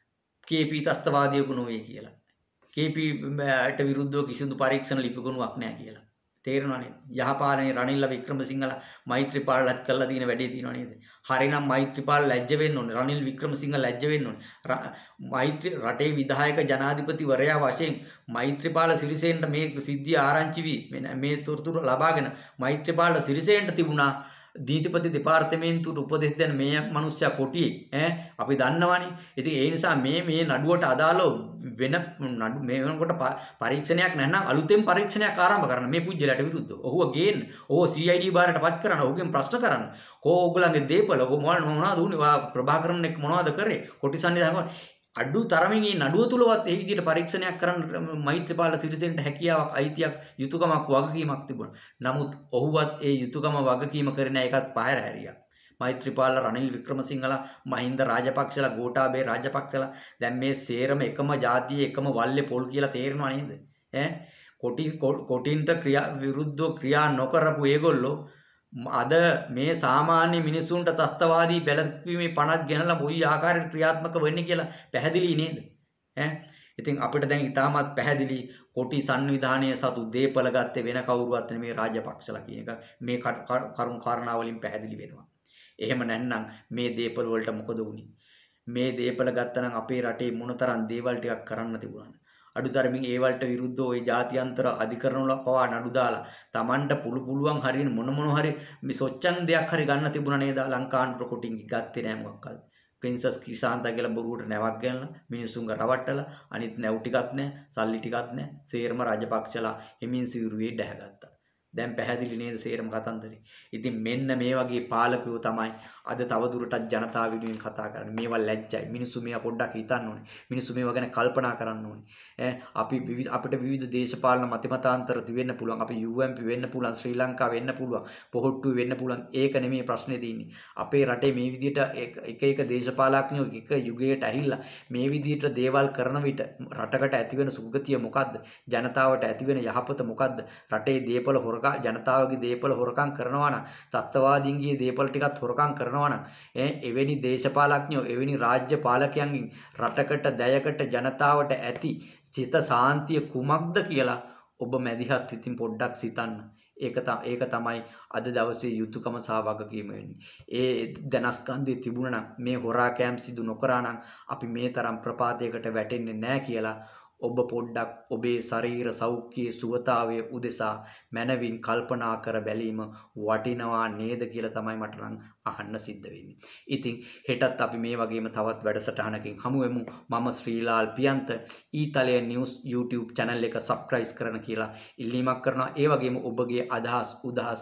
කේ පී ත්‍ස්තවාදියෙකු නොවේ කියලා. කේ පී ට විරුද්ධව කිසිදු පරීක්ෂණ ලිපිගොනුවක් නැහැ කියලා. තේරෙනව නේද? යහපාලනේ රනිල් වික්‍රමසිංහලා මෛත්‍රීපාලත් කරලා තියෙන වැඩේ තියෙනව නේද? හරිනම් මෛත්‍රීපාල ලැජ්ජ වෙන්න ඕනේ. රනිල් වික්‍රමසිංහ ලැජ්ජ වෙන්න ඕනේ. මෛත්‍රී රටේ විධායක ජනාධිපතිවරයා වශයෙන් මෛත්‍රීපාල සිරිසේනට මේ සිද්ධිය ආරංචි වී මේ තොරතුරු ලබාගෙන මෛත්‍රීපාල සිරිසේනට තිබුණා දීතිපති දෙපාර්තමේන්තුවට උපදෙස් දෙන මේ මිනිස්සයා කොටියේ ඈ අපි දන්නවනේ. ඉතින් ඒ නිසා මේ මේ නඩුවට අදාළව වෙන නඩු මේ වෙනකොට පරීක්ෂණයක් නැත්නම් අලුතෙන් පරීක්ෂණයක් ආරම්භ කරන්න මේ පුජ්‍යලට විරුද්ධව. ඔහුව ගේන්න. ඔහුව සී ආයි ඩී බාරට පත් කරන්න. ඔහුගෙන් ප්‍රශ්න කරන්න. කෝ ඔයගොල්ලන්ගේ දේපල ඔහු මොනවද උනේ? ප්‍රභාකරන් එක්ක මොනවද කරේ? කොටි සන්නිධාන අඩු තරමින් මේ නඩුව තුලවත් ඒ විදිහට පරීක්ෂණයක් කරන්න මෛත්‍රීපාල සිරිසේනට හැකියාවක් අයිතියක් යුතුයකමක් වගකීමක් තිබුණා. නමුත් ඔහුවත් ඒ යුතුයකම වගකීම කරන එකත් පහර හැරියා. මෛත්‍රීපාල රනිල් වික්‍රමසිංහලා මහින්ද රාජපක්ෂලා ගෝඨාභය රාජපක්ෂලා දැන් මේ සේරම එකම ජාතියේ එකම වල්ලේ පොල් කියලා තේරෙනව නේද? ඈ කොටි කොටින්ට ක්‍රියා විරුද්ධව ක්‍රියා නොකරපු ඒගොල්ලෝ අද මේ සාමාන්‍ය මිනිසුන්ට ත්‍ස්තවාදී බැලක්වීමේ පණක් ගෙනලා මොයි ආකාරයට ක්‍රියාත්මක වෙන්නේ කියලා පැහැදිලි නේද? ඈ ඉතින් අපිට දැන් ඉතාමත් පැහැදිලි කොටි සංවිධානයේ සතු දේපල ගත්තේ වෙන කවුරුවත් නෙමේ රාජපක්ෂලා කියන එක මේ කරුණු කාරණා වලින් පැහැදිලි වෙනවා. එහෙම නැත්නම් මේ දේපල වලට මොකද වුනේ? මේ දේපල ගත්තනම් අපේ රටේ මොනතරම් දේවල් ටිකක් කරන්න තිබුණාද? අඩුතරමින් ඒ වලට විරුද්ධව ওই ජාත්‍යන්තර අධිකරණ වල පවා නඩු දාලා Tamanට පුළු පුළුවන් හරියන මොන මොන හරි මේ සොච්චන් දෙයක් හරි ගන්න තිබුණා නේද? ලංකාන්තර කොටින් ගත්තේ නෑ මොකක්වත්. ප්‍රින්සස් කිසාන්තා කියලා බොරුවට නැවක් ගන්නලා මිනිස්සුන්ව රවට්ටලා අනිත් නැව් ටිකක් නෑ සල්ලි ටිකක් නෑ සේරම රාජපක්ෂලා හිමින් සිවුරුවේ දැහැගත්තා. දැන් පැහැදිලි නේද සේරම කතන්දරේ. ඉතින් මෙන්න මේ වගේ පාලකයෝ තමයි අද තවදුරටත් ජනතාව වෙනුවෙන් කතා කරන්නේ. මේවා ලැජ්ජයි. මිනිස්සු මේවා පොඩ්ඩක් හිතන්න ඕනේ. මිනිස්සු මේවා ගැන කල්පනා කරන්න ඕනේ. ඈ අපි අපිට විවිධ දේශපාලන මතිමතාන්තර වෙන්න පුළුවන්. අපි යූ එම් පී වෙන්න පුළුවන්. ශ්‍රී ලංකාව වෙන්න පුළුවන්. පොහොට්ටු වෙන්න පුළුවන්. ඒක නෙමෙයි ප්‍රශ්නේ තියෙන්නේ. අපේ රටේ මේ විදිහට එක එක දේශපාලඥයෝ එක යුගයකට ඇහිලා මේ විදිහට දේවල් කරන විට රටකට ඇති වෙන සුගතිය මොකද්ද? ජනතාවට ඇති වෙන යහපත මොකද්ද? රටේ දේපල හොරකම් ජනතාවගේ දේපල හොරකම් කරනවා නම් ත්‍ස්තවාදීන්ගේ දේපල ටිකත් හොරකම් කරනවා නම් ඈ එවැනි දේශපාලඥයෝ එවැනි රාජ්‍ය පාලකයන්ගෙන් රටකට දයකට ජනතාවට ඇති චිත සාන්තිය කුමක්ද කියලා ඔබ මැදිහත් හිතින් පොඩ්ඩක් සිතන්න. ඒක ඒක තමයි අද දවසේ යුතුයකම සහ වගකීම වෙන්නේ. ඒ ධනස්කන්ධය තිබුණා නම් මේ හොරා කෑම් සිදු නොකරා නම් අපි මේ තරම් ප්‍රපාතයකට වැටෙන්නේ නැහැ කියලා ඔබ පොඩ්ඩක් ඔබේ ශරීර සෞඛ්‍යයේ සුවතාවය උදෙසා මනවින් කල්පනා කර බැලීම වටිනවා නේද කියලා තමයි මට නම් අහන්න සිද්ධ වෙන්නේ. ඉතින් හෙටත් අපි මේ වගේම තවත් වැඩසටහනකින් හමු වෙමු. මම ශ්‍රීලාල් පියන්ත ඊතලයේ නිවුස් YouTube channel එක subscribe කරන්න කියලා ඉල්ලීමක් කරනවා. ඒ වගේම ඔබගේ අදහස් උදහස්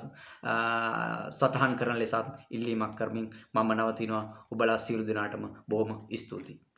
සටහන් කරන ලෙසත් ඉල්ලීමක් කරමින් මම නවතිනවා. ඔබලා සියලු දෙනාටම බොහොම ස්තුතියි.